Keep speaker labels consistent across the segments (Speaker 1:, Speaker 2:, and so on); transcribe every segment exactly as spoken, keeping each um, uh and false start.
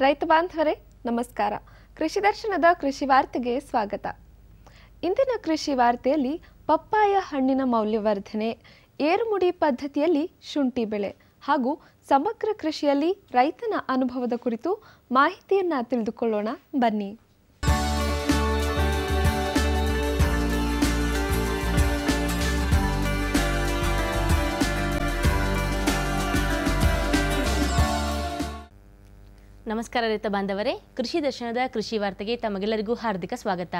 Speaker 1: ರೈತ ಬಾಂಧವರೇ ನಮಸ್ಕಾರ. ಕೃಷಿ ದರ್ಶನದ ಕೃಷಿ ವಾರ್ತೆಗೆ ಸ್ವಾಗತ. ಇಂದಿನ ಕೃಷಿ ವಾರ್ತೆಯಲ್ಲಿ ಪಪ್ಪಾಯ ಹಣ್ಣಿನ ಮೌಲ್ಯವರ್ಧನೆ, ಏರುಮುಡಿ ಪದ್ಧತಿಯಲ್ಲಿ ಶುಂಠಿ ಬೆಳೆ ಹಾಗೂ ಸಮಗ್ರ ಕೃಷಿಯಲ್ಲಿ ರೈತನ ಅನುಭವದ ಕುರಿತು ಮಾಹಿತಿಯನ್ನ ತಿಳಿದುಕೊಳ್ಳೋಣ ಬನ್ನಿ.
Speaker 2: ನಮಸ್ಕಾರ ರೈತ ಬಾಂಧವರೇ, ಕೃಷಿ ದರ್ಶನದ ಕೃಷಿ ವಾರ್ತೆಗೆ ತಮಗೆಲ್ಲರಿಗೂ ಹಾರ್ದಿಕ ಸ್ವಾಗತ.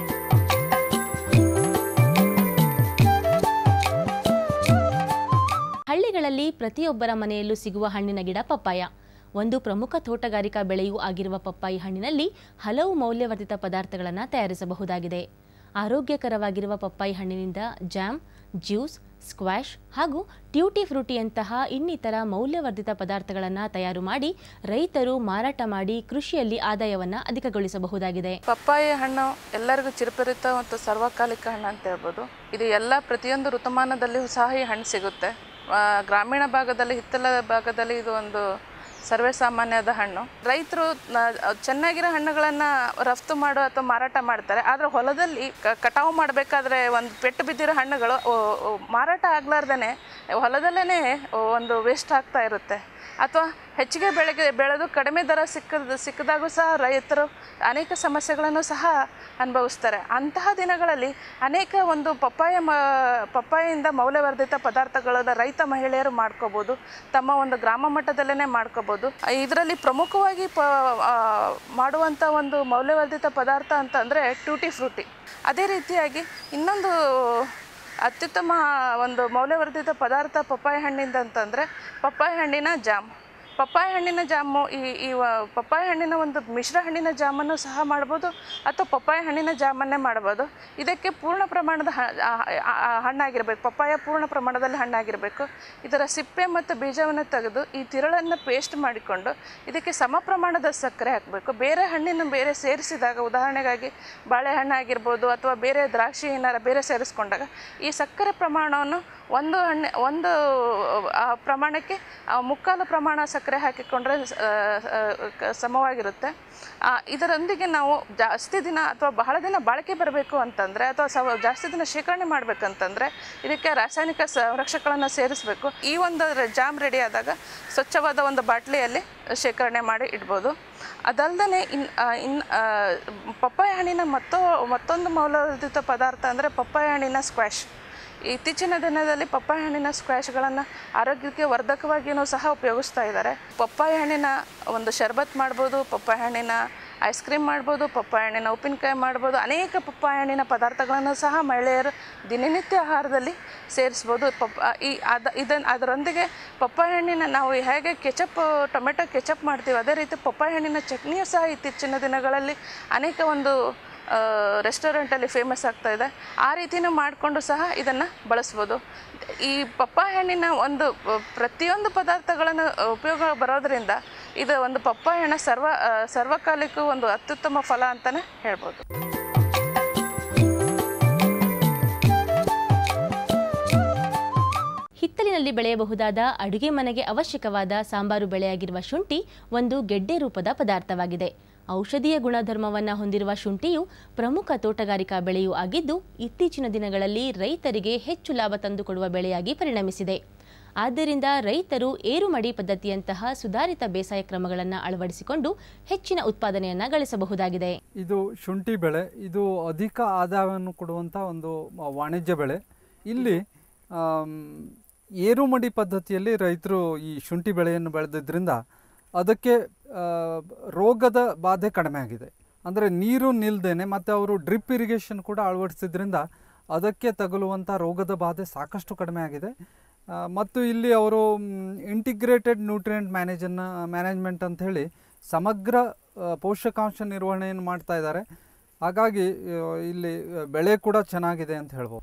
Speaker 2: ಹಳ್ಳಿಗಳಲ್ಲಿ ಪ್ರತಿಯೊಬ್ಬರ ಮನೆಯಲ್ಲೂ ಸಿಗುವ ಹಣ್ಣಿನ ಗಿಡ ಪಪ್ಪಾಯ. ಒಂದು ಪ್ರಮುಖ ತೋಟಗಾರಿಕಾ ಬೆಳೆಯೂ ಆಗಿರುವ ಪಪ್ಪಾಯಿ ಹಣ್ಣಿನಲ್ಲಿ ಹಲವು ಮೌಲ್ಯವರ್ಧಿತ ಪದಾರ್ಥಗಳನ್ನು ತಯಾರಿಸಬಹುದಾಗಿದೆ. ಆರೋಗ್ಯಕರವಾಗಿರುವ ಪಪ್ಪಾಯಿ ಹಣ್ಣಿನಿಂದ ಜಾಮ್, ಜ್ಯೂಸ್, ಸ್ಕ್ವಾಷ್ ಹಾಗೂ ಟ್ಯೂಟಿ ಫ್ರೂಟಿಯಂತಹ ಇನ್ನಿತರ ಮೌಲ್ಯವರ್ಧಿತ ಪದಾರ್ಥಗಳನ್ನು ತಯಾರು ಮಾಡಿ ರೈತರು ಮಾರಾಟ ಮಾಡಿ ಕೃಷಿಯಲ್ಲಿ ಆದಾಯವನ್ನು ಅಧಿಕಗೊಳಿಸಬಹುದಾಗಿದೆ.
Speaker 3: ಪಪ್ಪಾಯ ಹಣ್ಣು ಎಲ್ಲರಿಗೂ ಚಿರಪರಿತ ಮತ್ತು ಸರ್ವಕಾಲಿಕ ಹಣ್ಣು ಅಂತ ಹೇಳ್ಬೋದು. ಇದು ಎಲ್ಲ ಪ್ರತಿಯೊಂದು ಋತುಮಾನದಲ್ಲಿಯೂ ಸಹ ಈ ಹಣ್ಣು ಸಿಗುತ್ತೆ. ಗ್ರಾಮೀಣ ಭಾಗದಲ್ಲಿ, ಹಿತ್ತಲ ಭಾಗದಲ್ಲಿ ಇದು ಒಂದು ಸರ್ವೇ ಸಾಮಾನ್ಯದ ಹಣ್ಣು. ರೈತರು ಚೆನ್ನಾಗಿರೋ ಹಣ್ಣುಗಳನ್ನು ರಫ್ತು ಮಾಡೋ ಅಥವಾ ಮಾರಾಟ ಮಾಡ್ತಾರೆ. ಆದರೆ ಹೊಲದಲ್ಲಿ ಕಟಾವು ಮಾಡಬೇಕಾದ್ರೆ ಒಂದು ಪೆಟ್ಟು ಬಿದ್ದಿರೋ ಹಣ್ಣುಗಳು ಮಾರಾಟ ಆಗ್ಲಾರ್ದೇ ಹೊಲದಲ್ಲೇ ಒಂದು ವೇಸ್ಟ್ ಆಗ್ತಾ ಇರುತ್ತೆ. ಅಥವಾ ಹೆಚ್ಚಿಗೆ ಬೆಳೆಗೆ ಬೆಳೆದು ಕಡಿಮೆ ದರ ಸಿಕ್ಕದ ಸಿಕ್ಕಿದಾಗೂ ಸಹ ರೈತರು ಅನೇಕ ಸಮಸ್ಯೆಗಳನ್ನು ಸಹ ಅನುಭವಿಸ್ತಾರೆ. ಅಂತಹ ದಿನಗಳಲ್ಲಿ ಅನೇಕ ಒಂದು ಪಪ್ಪಾಯ ಮ ಪಪ್ಪಾಯಿಂದ ಮೌಲ್ಯವರ್ಧಿತ ಪದಾರ್ಥಗಳನ್ನು ರೈತ ಮಹಿಳೆಯರು ಮಾಡ್ಕೋಬೋದು, ತಮ್ಮ ಒಂದು ಗ್ರಾಮ ಮಟ್ಟದಲ್ಲೇ ಮಾಡ್ಕೋಬೋದು. ಇದರಲ್ಲಿ ಪ್ರಮುಖವಾಗಿ ಪ ಮಾಡುವಂಥ ಒಂದು ಮೌಲ್ಯವರ್ಧಿತ ಪದಾರ್ಥ ಅಂತಂದರೆ ಟ್ಯೂಟಿ ಫ್ರೂಟಿ. ಅದೇ ರೀತಿಯಾಗಿ ಇನ್ನೊಂದು ಅತ್ಯುತ್ತಮ ಒಂದು ಮೌಲ್ಯವರ್ಧಿತ ಪದಾರ್ಥ ಪಪ್ಪಾಯ ಹಣ್ಣಿಂದ ಅಂತಂದರೆ ಪಪ್ಪಾಯ ಹಣ್ಣಿನ ಜಾಮ್. ಪಪ್ಪಾಯ ಹಣ್ಣಿನ ಜಾಮು ಈ ಈ ಪಪ್ಪಾಯ ಹಣ್ಣಿನ ಒಂದು ಮಿಶ್ರ ಹಣ್ಣಿನ ಜಾಮನ್ನು ಸಹ ಮಾಡ್ಬೋದು ಅಥವಾ ಪಪ್ಪಾಯ ಹಣ್ಣಿನ ಜಾಮನ್ನೇ ಮಾಡ್ಬೋದು. ಇದಕ್ಕೆ ಪೂರ್ಣ ಪ್ರಮಾಣದ ಹಣ್ಣಾಗಿರಬೇಕು, ಪಪ್ಪಾಯ ಪೂರ್ಣ ಪ್ರಮಾಣದಲ್ಲಿ ಹಣ್ಣಾಗಿರಬೇಕು. ಇದರ ಸಿಪ್ಪೆ ಮತ್ತು ಬೀಜವನ್ನು ತೆಗೆದು ಈ ತಿರುಳನ್ನು ಪೇಸ್ಟ್ ಮಾಡಿಕೊಂಡು ಇದಕ್ಕೆ ಸಮ ಪ್ರಮಾಣದ ಸಕ್ಕರೆ ಹಾಕಬೇಕು. ಬೇರೆ ಹಣ್ಣಿನ ಬೇರೆ ಸೇರಿಸಿದಾಗ, ಉದಾಹರಣೆಗಾಗಿ ಬಾಳೆಹಣ್ಣು ಆಗಿರ್ಬೋದು ಅಥವಾ ಬೇರೆ ದ್ರಾಕ್ಷಿ ಏನಾರ ಬೇರೆ ಸೇರಿಸ್ಕೊಂಡಾಗ ಈ ಸಕ್ಕರೆ ಪ್ರಮಾಣವನ್ನು ಒಂದು ಹಣ್ಣು ಒಂದು ಪ್ರಮಾಣಕ್ಕೆ ಮುಕ್ಕಾಲು ಪ್ರಮಾಣ ಸಕ್ಕರೆ ಹಾಕಿಕೊಂಡ್ರೆ ಸಮವಾಗಿರುತ್ತೆ. ಇದರೊಂದಿಗೆ ನಾವು ಜಾಸ್ತಿ ದಿನ ಅಥವಾ ಬಹಳ ದಿನ ಬಾಳಿಕೆ ಬರಬೇಕು ಅಂತಂದರೆ ಅಥವಾ ಸ ಜಾಸ್ತಿ ದಿನ ಶೇಖರಣೆ ಮಾಡಬೇಕಂತಂದರೆ ಇದಕ್ಕೆ ರಾಸಾಯನಿಕ ಸಂರಕ್ಷಕಗಳನ್ನು ಸೇರಿಸಬೇಕು. ಈ ಒಂದು ಜಾಮ್ ರೆಡಿ ಆದಾಗ ಸ್ವಚ್ಛವಾದ ಒಂದು ಬಾಟ್ಲಿಯಲ್ಲಿ ಶೇಖರಣೆ ಮಾಡಿ ಇಡ್ಬೋದು. ಅದಲ್ಲದೆ ಇನ್ ಇನ್ ಪಪ್ಪಾಯ ಹಣ್ಣಿನ ಮತ್ತೋ ಮತ್ತೊಂದು ಮೌಲ್ಯವರ್ಧಿತ ಪದಾರ್ಥ ಅಂದರೆ ಪಪ್ಪಾಯ ಹಣ್ಣಿನ ಸ್ಕ್ವಾಷ್. ಇತ್ತೀಚಿನ ದಿನದಲ್ಲಿ ಪಪ್ಪಾಯ ಹಣ್ಣಿನ ಸ್ಕ್ವಾಷ್ಗಳನ್ನು ಆರೋಗ್ಯಕ್ಕೆ ವರ್ಧಕವಾಗಿಯೂ ಸಹ ಉಪಯೋಗಿಸ್ತಾ ಇದ್ದಾರೆ. ಪಪ್ಪಾಯ ಹಣ್ಣಿನ ಒಂದು ಶರ್ಬತ್ ಮಾಡ್ಬೋದು, ಪಪ್ಪಾಯ ಹಣ್ಣಿನ ಐಸ್ ಕ್ರೀಮ್ ಮಾಡ್ಬೋದು, ಪಪ್ಪಾಯ ಹಣ್ಣಿನ ಉಪ್ಪಿನಕಾಯಿ ಮಾಡ್ಬೋದು. ಅನೇಕ ಪಪ್ಪಾಯ ಹಣ್ಣಿನ ಪದಾರ್ಥಗಳನ್ನು ಸಹ ಮಹಿಳೆಯರು ದಿನನಿತ್ಯ ಆಹಾರದಲ್ಲಿ ಸೇರಿಸ್ಬೋದು. ಪಪ್ ಈ ಅದು ಇದನ್ನು ಅದರೊಂದಿಗೆ ಪಪ್ಪಾಯ ಹಣ್ಣಿನ ನಾವು ಹೇಗೆ ಕೆಚಪ್, ಟೊಮೆಟೊ ಕೆಚಪ್ ಮಾಡ್ತೀವಿ, ಅದೇ ರೀತಿ ಪಪ್ಪಾಯ ಹಣ್ಣಿನ ಚಟ್ನಿಯೂ ಸಹ ಇತ್ತೀಚಿನ ದಿನಗಳಲ್ಲಿ ಅನೇಕ ಒಂದು ರೆಸ್ಟೋರೆಂಟಲ್ಲಿ ಫೇಮಸ್ ಆಗ್ತಾ ಇದೆ. ಆ ರೀತಿಯೂ ಮಾಡಿಕೊಂಡು ಸಹ ಇದನ್ನು ಬಳಸ್ಬೋದು. ಈ ಪಪ್ಪಾಯ ಹಣ್ಣಿನ ಒಂದು ಪ್ರತಿಯೊಂದು ಪದಾರ್ಥಗಳನ್ನು ಉಪಯೋಗ ಬರೋದರಿಂದ ಇದು ಒಂದು ಪಪ್ಪಾಯ ಹಣ್ಣು ಸರ್ವ ಸರ್ವಕಾಲಿಕ ಒಂದು ಅತ್ಯುತ್ತಮ ಫಲ ಅಂತಲೇ ಹೇಳ್ಬೋದು.
Speaker 2: ಹಿತ್ತಲಿನಲ್ಲಿ ಬೆಳೆಯಬಹುದಾದ ಅಡುಗೆ ಮನೆಗೆ ಅವಶ್ಯಕವಾದ ಸಾಂಬಾರು ಬೆಳೆಯಾಗಿರುವ ಶುಂಠಿ ಒಂದು ಗೆಡ್ಡೆ ರೂಪದ ಪದಾರ್ಥವಾಗಿದೆ. ಔಷಧೀಯ ಗುಣಧರ್ಮವನ್ನು ಹೊಂದಿರುವ ಶುಂಠಿಯು ಪ್ರಮುಖ ತೋಟಗಾರಿಕಾ ಬೆಳೆಯೂ ಆಗಿದ್ದು ಇತ್ತೀಚಿನ ದಿನಗಳಲ್ಲಿ ರೈತರಿಗೆ ಹೆಚ್ಚು ಲಾಭ ತಂದುಕೊಡುವ ಬೆಳೆಯಾಗಿ ಪರಿಣಮಿಸಿದೆ. ಆದ್ದರಿಂದ ರೈತರು ಏರುಮಡಿ ಪದ್ಧತಿಯಂತಹ ಸುಧಾರಿತ ಬೇಸಾಯ ಕ್ರಮಗಳನ್ನು ಅಳವಡಿಸಿಕೊಂಡು ಹೆಚ್ಚಿನ ಉತ್ಪಾದನೆಯನ್ನು ಗಳಿಸಬಹುದಾಗಿದೆ.
Speaker 4: ಇದು ಶುಂಠಿ ಬೆಳೆ. ಇದು ಅಧಿಕ ಆದಾಯವನ್ನು ಕೊಡುವಂಥ ಒಂದು ವಾಣಿಜ್ಯ ಬೆಳೆ. ಇಲ್ಲಿ ಏರುಮಡಿ ಪದ್ಧತಿಯಲ್ಲಿ ರೈತರು ಈ ಶುಂಠಿ ಬೆಳೆಯನ್ನು ಬೆಳೆದಿದ್ದರಿಂದ ಅದಕ್ಕೆ ರೋಗದ ಬಾಧೆ ಕಡಿಮೆ ಆಗಿದೆ. ಅಂದರೆ ನೀರು ನಿಲ್ಲದೇನೆ ಮತ್ತು ಅವರು ಡ್ರಿಪ್ ಇರಿಗೇಷನ್ ಕೂಡ ಅಳವಡಿಸಿದ್ರಿಂದ ಅದಕ್ಕೆ ತಗುಲುವಂಥ ರೋಗದ ಬಾಧೆ ಸಾಕಷ್ಟು ಕಡಿಮೆ ಆಗಿದೆ. ಮತ್ತು ಇಲ್ಲಿ ಅವರು ಇಂಟಿಗ್ರೇಟೆಡ್ ನ್ಯೂಟ್ರಿಯೆಂಟ್ ಮ್ಯಾನೇಜನ್ನು ಮ್ಯಾನೇಜ್ಮೆಂಟ್ ಅಂಥೇಳಿ ಸಮಗ್ರ ಪೋಷಕಾಂಶ ನಿರ್ವಹಣೆಯನ್ನು ಮಾಡ್ತಾ ಇದ್ದಾರೆ. ಹಾಗಾಗಿ ಇಲ್ಲಿ ಬೆಳೆ ಕೂಡ ಚೆನ್ನಾಗಿದೆ ಅಂತ ಹೇಳ್ಬೋದು.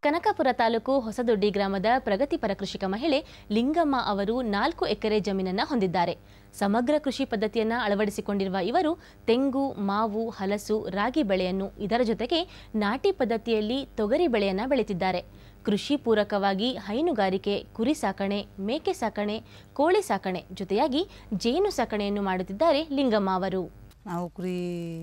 Speaker 2: ಕನಕಪುರ ತಾಲೂಕು ಹೊಸದೊಡ್ಡಿ ಗ್ರಾಮದ ಪ್ರಗತಿಪರ ಕೃಷಿಕ ಮಹಿಳೆ ಲಿಂಗಮ್ಮ ಅವರು ನಾಲ್ಕು ಎಕರೆ ಜಮೀನನ್ನ ಹೊಂದಿದ್ದಾರೆ. ಸಮಗ್ರ ಕೃಷಿ ಪದ್ಧತಿಯನ್ನು ಅಳವಡಿಸಿಕೊಂಡಿರುವ ಇವರು ತೆಂಗು, ಮಾವು, ಹಲಸು, ರಾಗಿ ಬೆಳೆಯನ್ನು ಇದರ ಜೊತೆಗೆ ನಾಟಿ ಪದ್ಧತಿಯಲ್ಲಿ ತೊಗರಿ ಬೆಳೆಯನ್ನು ಬೆಳೆತಿದ್ದಾರೆ. ಕೃಷಿ ಪೂರಕವಾಗಿ ಹೈನುಗಾರಿಕೆ, ಕುರಿ ಸಾಕಣೆ, ಮೇಕೆ ಸಾಕಣೆ, ಕೋಳಿ ಸಾಕಣೆ ಜೊತೆಯಾಗಿ ಜೇನು ಸಾಕಣೆಯನ್ನು ಮಾಡುತ್ತಿದ್ದಾರೆ ಲಿಂಗಮ್ಮ ಅವರು.
Speaker 5: ನಾವು ಕುರಿ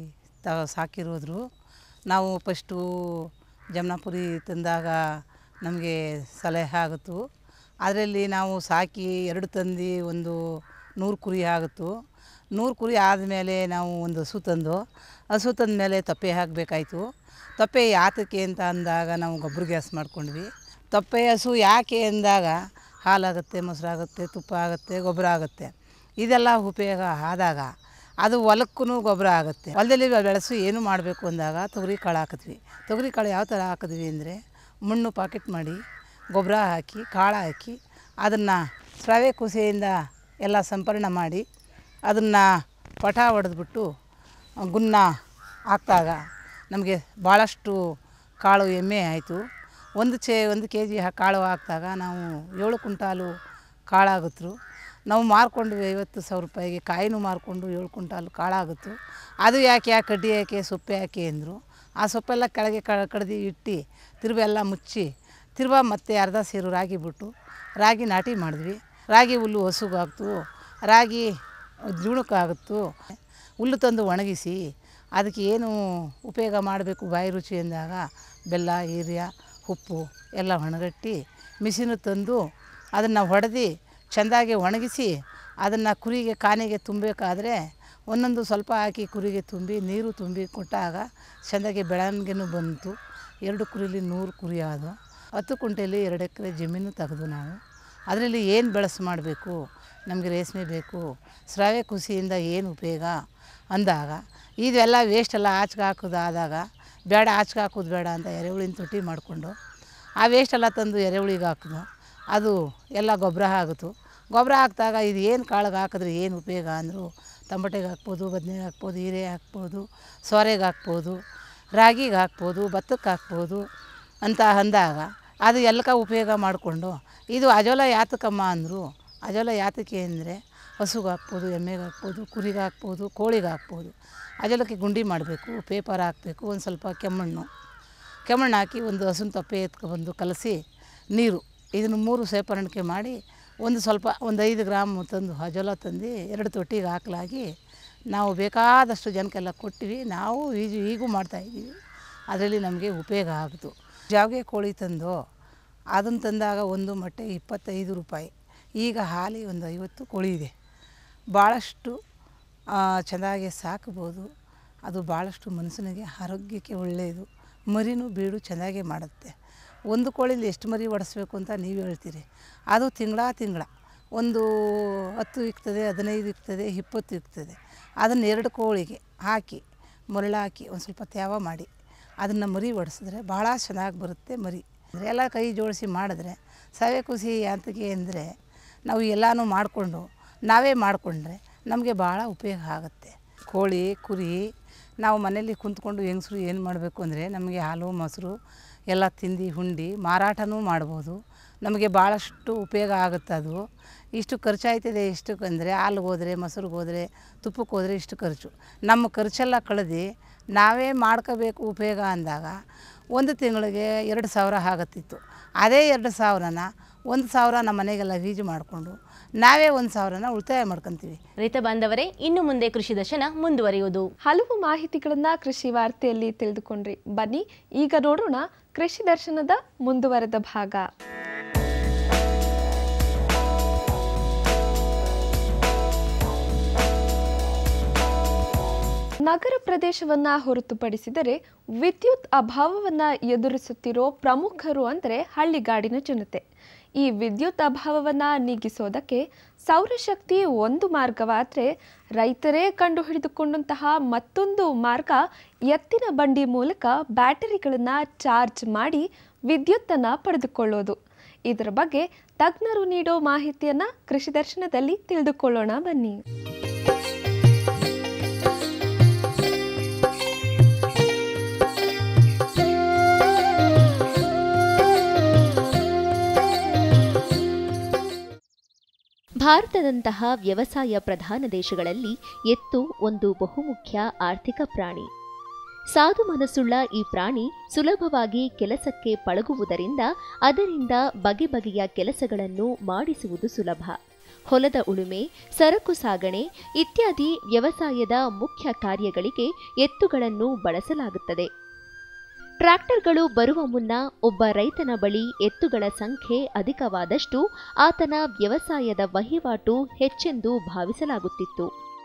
Speaker 5: ತ ಸಾಕಿರೋದ್ರು ನಾವು ಫಸ್ಟು ಜಮ್ನಾಪುರಿ ತಂದಾಗ ನಮಗೆ ಸಲಹೆ ಆಗುತ್ತು. ಅದರಲ್ಲಿ ನಾವು ಸಾಕಿ ಎರಡು ತಂದು ಒಂದು ನೂರು ಕುರಿ ಆಗುತ್ತು. ನೂರು ಕುರಿ ಆದಮೇಲೆ ನಾವು ಒಂದು ಹಸು ತಂದು ಹಸು ತಂದ ಮೇಲೆ ತಪ್ಪೆ ಹಾಕಬೇಕಾಯ್ತು. ತಪ್ಪೆ ಯಾತಕ್ಕೆ ಅಂತ ಅಂದಾಗ ನಾವು ಗೊಬ್ಬರ ಗ್ಯಾಸ್ ಮಾಡ್ಕೊಂಡ್ವಿ. ತಪ್ಪೆ ಹಸು ಯಾಕೆ ಅಂದಾಗ ಹಾಲಾಗುತ್ತೆ, ಮೊಸರಾಗುತ್ತೆ, ತುಪ್ಪ ಆಗುತ್ತೆ, ಗೊಬ್ಬರ ಆಗುತ್ತೆ. ಇದೆಲ್ಲ ಉಪಯೋಗ ಆದಾಗ ಅದು ಹೊಲಕ್ಕೂ ಗೊಬ್ಬರ ಆಗುತ್ತೆ. ಹೊಲದಲ್ಲಿ ಬೆಳೆಸು ಏನು ಮಾಡಬೇಕು ಅಂದಾಗ ತೊಗರಿ ಕಾಳು ಹಾಕಿದ್ವಿ. ತೊಗರಿ ಕಾಳು ಯಾವ ಥರ ಹಾಕಿದ್ವಿ ಅಂದರೆ ಮಣ್ಣು ಪಾಕೆಟ್ ಮಾಡಿ ಗೊಬ್ಬರ ಹಾಕಿ ಕಾಳು ಹಾಕಿ ಅದನ್ನು ಸ್ರವೆ ಕುಸೆಯಿಂದ ಎಲ್ಲ ಸಂಪರ್ಣ ಮಾಡಿ ಅದನ್ನು ಪಟ ಹೊಡೆದ್ಬಿಟ್ಟು ಗುನ್ನ ಹಾಕಿದಾಗ ನಮಗೆ ಭಾಳಷ್ಟು ಕಾಳು ಎಮ್ಮೆ ಆಯಿತು. ಒಂದು ಚೇ ಒಂದು ಕೆ ಜಿ ಕಾಳು ಹಾಕಿದಾಗ ನಾವು ಏಳು ಕುಂಟಾಲು ಕಾಳಾಗುತ್ತರು. ನಾವು ಮಾರ್ಕೊಂಡ್ವಿ ಐವತ್ತು ಸಾವಿರ ರೂಪಾಯಿಗೆ. ಕಾಯಿನೂ ಮಾರ್ಕೊಂಡು ಏಳು ಕುಂಟಾಲು ಕಾಳಾಗುತ್ತು. ಅದು ಯಾಕೆ ಯಾಕೆ ಕಡ್ಡಿ ಯಾಕೆ ಸೊಪ್ಪೆ ಯಾಕೆ ಅಂದರು. ಆ ಸೊಪ್ಪೆಲ್ಲ ಕೆಳಗೆ ಕಡ್ದು ಇಟ್ಟು ತಿರುಬ ಎಲ್ಲ ಮುಚ್ಚಿ ತಿರುಬ ಮತ್ತೆ ಅರ್ಧ ಸೇರು ರಾಗಿ ಬಿಟ್ಟು ರಾಗಿ ನಾಟಿ ಮಾಡಿದ್ವಿ. ರಾಗಿ ಹುಲ್ಲು ಹಸುಗಾಗ್ತು, ರಾಗಿ ಜೂಣಕ್ಕಾಗುತ್ತು. ಹುಲ್ಲು ತಂದು ಒಣಗಿಸಿ ಅದಕ್ಕೆ ಏನು ಉಪಯೋಗ ಮಾಡಬೇಕು ಬಾಯಿ ರುಚಿ ಅಂದಾಗ ಬೆಲ್ಲ, ಹೀರ್ಯ, ಉಪ್ಪು ಎಲ್ಲ ಒಣಗಟ್ಟಿ ಮಿಷಿನು ತಂದು ಅದನ್ನು ಹೊಡೆದು ಚೆಂದಾಗಿ ಒಣಗಿಸಿ ಅದನ್ನು ಕುರಿಗೆ ಕಾನೆಗೆ ತುಂಬಬೇಕಾದ್ರೆ ಒಂದೊಂದು ಸ್ವಲ್ಪ ಹಾಕಿ ಕುರಿಗೆ ತುಂಬಿ ನೀರು ತುಂಬಿ ಕೊಟ್ಟಾಗ ಚೆಂದಾಗಿ ಬೆಳವಣಿಗೆನೂ ಬಂತು. ಎರಡು ಕುರಿಲಿ ನೂರು ಕುರಿ ಆದವು. ಹತ್ತು ಕುಂಟೆಯಲ್ಲಿ ಎರಡು ಎಕರೆ ಜಮೀನು ತೆಗೆದು ನಾವು ಅದರಲ್ಲಿ ಏನು ಬೆಳೆಸು ಮಾಡಬೇಕು, ನಮಗೆ ರೇಷ್ಮೆ ಬೇಕು, ಸ್ರವೆ ಕುಸಿಯಿಂದ ಏನು ಉಪಯೋಗ ಅಂದಾಗ ಇದೆಲ್ಲ ವೇಸ್ಟೆಲ್ಲ ಆಚೆಗೆ ಹಾಕೋದಾದಾಗ ಬೇಡ ಆಚೆಗೆ ಹಾಕೋದು ಬೇಡ ಅಂತ ಎರೆಹುಳಿನ ತೊಟ್ಟಿ ಮಾಡಿಕೊಂಡು ಆ ವೇಸ್ಟೆಲ್ಲ ತಂದು ಎರೆಹುಳಿಗೆ ಹಾಕಿದ್ವು. ಅದು ಎಲ್ಲ ಗೊಬ್ಬರ ಆಗುತ್ತು. ಗೊಬ್ಬರ ಹಾಕಿದಾಗ ಇದು ಏನು ಕಾಳಿಗೆ ಹಾಕಿದ್ರೆ ಏನು ಉಪಯೋಗ ಅಂದರು ಟೊಮಟೆಗೆ ಹಾಕ್ಬೋದು, ಬದನೆಗೆ ಹಾಕ್ಬೋದು, ಹೀರೆ ಹಾಕ್ಬೋದು, ಸೋರೆಗೆ ಹಾಕ್ಬೋದು, ರಾಗಿಗೆ ಹಾಕ್ಬೋದು, ಭತ್ತಕ್ಕೆ ಹಾಕ್ಬೋದು ಅಂತ ಅಂದಾಗ ಅದು ಎಲ್ಲಕ ಉಪಯೋಗ ಮಾಡಿಕೊಂಡು ಇದು ಅಜೋಲ ಯಾತಕಮ್ಮ ಅಂದರು. ಅಜೋಲ ಯಾತಕ್ಕೆ ಅಂದರೆ ಹಸುಗೆ ಹಾಕ್ಬೋದು, ಎಮ್ಮೆಗೆ ಹಾಕ್ಬೋದು, ಕುರಿಗೆ ಹಾಕ್ಬೋದು, ಕೋಳಿಗೆ ಹಾಕ್ಬೋದು. ಅಜೋಲಕ್ಕೆ ಗುಂಡಿ ಮಾಡಬೇಕು, ಪೇಪರ್ ಹಾಕಬೇಕು, ಒಂದು ಸ್ವಲ್ಪ ಕೆಮ್ಮಣ್ಣು ಕೆಮ್ಮಣ್ಣು ಹಾಕಿ ಒಂದು ಹಸುನ ತಪ್ಪೆ ಎತ್ಕೊಬಂದು ಕಲಸಿ ನೀರು ಇದನ್ನು ಮೂರು ಸೇರ್ಪಣಿಕೆ ಮಾಡಿ ಒಂದು ಸ್ವಲ್ಪ ಒಂದು ಐದು ಗ್ರಾಮ್ ತಂದು ಅಜೋಲ ತಂದು ಎರಡು ತೊಟ್ಟಿಗೆ ಹಾಕಲಾಗಿ ನಾವು ಬೇಕಾದಷ್ಟು ಜನಕ್ಕೆಲ್ಲ ಕೊಟ್ಟಿವಿ. ನಾವು ಈಜು ಈಗೂ ಮಾಡ್ತಾಯಿದ್ದೀವಿ. ಅದರಲ್ಲಿ ನಮಗೆ ಉಪಯೋಗ ಆಯಿತು. ಜಾವಿಗೆ ಕೋಳಿ ತಂದು ಅದನ್ನು ತಂದಾಗ ಒಂದು ಮೊಟ್ಟೆ ಇಪ್ಪತ್ತೈದು ರೂಪಾಯಿ. ಈಗ ಹಾಲಿ ಒಂದು ಐವತ್ತು ಕೋಳಿ ಇದೆ. ಭಾಳಷ್ಟು ಚೆನ್ನಾಗಿ ಸಾಕ್ಬೋದು. ಅದು ಭಾಳಷ್ಟು ಮನುಷ್ಯನಿಗೆ ಆರೋಗ್ಯಕ್ಕೆ ಒಳ್ಳೆಯದು. ಮರಿನೂ ಬೀಡು ಚೆನ್ನಾಗೇ ಮಾಡುತ್ತೆ. ಒಂದು ಕೋಳಿಲಿ ಎಷ್ಟು ಮರಿ ಹೊಡೆಸ್ಬೇಕು ಅಂತ ನೀವು ಹೇಳ್ತೀರಿ. ಅದು ತಿಂಗಳ ತಿಂಗಳ ಒಂದು ಹತ್ತು ಇಕ್ತದೆ, ಹದಿನೈದು ಇಕ್ತದೆ, ಇಪ್ಪತ್ತು ಇಕ್ತದೆ. ಅದನ್ನು ಎರಡು ಕೋಳಿಗೆ ಹಾಕಿ ಮರಳು ಹಾಕಿ ಒಂದು ಸ್ವಲ್ಪ ತ್ಯಾವ ಮಾಡಿ ಅದನ್ನು ಮರಿ ಹೊಡೆಸಿದ್ರೆ ಭಾಳ ಚೆನ್ನಾಗಿ ಬರುತ್ತೆ ಮರಿ. ಎಲ್ಲ ಕೈ ಜೋಡಿಸಿ ಮಾಡಿದ್ರೆ ಸವೆ ಕುಸಿ ಅಂತಗೆ ಅಂದರೆ ನಾವು ಎಲ್ಲನೂ ಮಾಡಿಕೊಂಡು ನಾವೇ ಮಾಡಿಕೊಂಡ್ರೆ ನಮಗೆ ಭಾಳ ಉಪಯೋಗ ಆಗುತ್ತೆ. ಕೋಳಿ ಕುರಿ ನಾವು ಮನೇಲಿ ಕುಂತ್ಕೊಂಡು ಹೆಂಗಸ್ರು ಏನು ಮಾಡಬೇಕು ಅಂದರೆ ನಮಗೆ ಹಾಲು ಮೊಸರು ಎಲ್ಲ ತಿಂದು ಹುಂಡಿ ಮಾರಾಟನೂ ಮಾಡ್ಬೋದು. ನಮಗೆ ಭಾಳಷ್ಟು ಉಪಯೋಗ ಆಗುತ್ತೆ. ಅದು ಇಷ್ಟು ಖರ್ಚಾಯ್ತದೆ. ಇಷ್ಟಕ್ಕೆ ಅಂದರೆ ಹಾಲಿಗೆ ಹೋದರೆ, ಮೊಸರಿಗೆ ಹೋದರೆ, ತುಪ್ಪಕ್ಕೆ ಹೋದರೆ ಇಷ್ಟು ಖರ್ಚು. ನಮ್ಮ ಖರ್ಚೆಲ್ಲ ಕಳೆದು ನಾವೇ ಮಾಡ್ಕೋಬೇಕು ಉಪಯೋಗ ಅಂದಾಗ ಒಂದು ತಿಂಗಳಿಗೆ ಎರಡು ಸಾವಿರ ಆಗುತ್ತಿತ್ತು. ಅದೇ ಎರಡು ಸಾವಿರನ ಒಂದು ಸಾವಿರ ನಮ್ಮ ಮನೆಗೆಲ್ಲ ವೀಜು ಮಾಡಿಕೊಂಡು ನಾವೇ ಒಂದು ಸಾವಿರನ ಉಳಿತಾಯ ಮಾಡ್ಕೊತೀವಿ.
Speaker 2: ರೈತ ಬಾಂಧವರೇ, ಇನ್ನು ಮುಂದೆ ಕೃಷಿ ದರ್ಶನ ಮುಂದುವರಿಯುವುದು.
Speaker 1: ಹಲವು ಮಾಹಿತಿಗಳನ್ನ ಕೃಷಿ ವಾರ್ತೆಯಲ್ಲಿ ತಿಳಿದುಕೊಂಡ್ರಿ. ಬನ್ನಿ ಈಗ ನೋಡೋಣ ಕೃಷಿ ದರ್ಶನದ ಮುಂದುವರೆದ ಭಾಗ. ನಗರ ಪ್ರದೇಶವನ್ನ ಹೊರತುಪಡಿಸಿದರೆ ವಿದ್ಯುತ್ ಅಭಾವವನ್ನ ಎದುರಿಸುತ್ತಿರೋ ಪ್ರಮುಖರು ಅಂದರೆ ಹಳ್ಳಿಗಾಡಿನ ಜನತೆ. ಈ ವಿದ್ಯುತ್ ಅಭಾವವನ್ನ ನೀಗಿಸೋದಕ್ಕೆ ಸೌರಶಕ್ತಿ ಒಂದು ಮಾರ್ಗವಾದರೆ, ರೈತರೇ ಕಂಡು ಹಿಡಿದುಕೊಂಡಂತಹ ಮತ್ತೊಂದು ಮಾರ್ಗ ಎತ್ತಿನ ಬಂಡಿ ಮೂಲಕ ಬ್ಯಾಟರಿಗಳನ್ನು ಚಾರ್ಜ್ ಮಾಡಿ ವಿದ್ಯುತ್ತನ್ನು ಪಡೆದುಕೊಳ್ಳೋದು. ಇದರ ಬಗ್ಗೆ ತಜ್ಞರು ನೀಡೋ ಮಾಹಿತಿಯನ್ನ ಕೃಷಿ ದರ್ಶನದಲ್ಲಿ ತಿಳಿದುಕೊಳ್ಳೋಣ ಬನ್ನಿ.
Speaker 6: ಭಾರತದಂತಹ ವ್ಯವಸಾಯ ಪ್ರಧಾನ ದೇಶಗಳಲ್ಲಿ ಎತ್ತು ಒಂದು ಬಹುಮುಖ್ಯ ಆರ್ಥಿಕ ಪ್ರಾಣಿ. ಸಾಧು ಮನಸ್ಸುಳ್ಳ ಈ ಪ್ರಾಣಿ ಸುಲಭವಾಗಿ ಕೆಲಸಕ್ಕೆ ಪಳಗುವುದರಿಂದ ಅದರಿಂದ ಬಗೆ ಬಗೆಯ ಕೆಲಸಗಳನ್ನು ಮಾಡಿಸುವುದು ಸುಲಭ. ಹೊಲದ ಉಳುಮೆ, ಸರಕು ಸಾಗಣೆ ಇತ್ಯಾದಿ ವ್ಯವಸಾಯದ ಮುಖ್ಯ ಕಾರ್ಯಗಳಿಗೆ ಎತ್ತುಗಳನ್ನು ಬಳಸಲಾಗುತ್ತದೆ. ಟ್ರ್ಯಾಕ್ಟರ್ಗಳು ಬರುವ ಮುನ್ನ ಒಬ್ಬ ರೈತನ ಬಳಿ ಎತ್ತುಗಳ ಸಂಖ್ಯೆ ಅಧಿಕವಾದಷ್ಟು ಆತನ ವ್ಯವಸಾಯದ ವಹಿವಾಟು ಹೆಚ್ಚೆಂದು ಭಾವಿಸಲಾಗುತ್ತಿತ್ತು.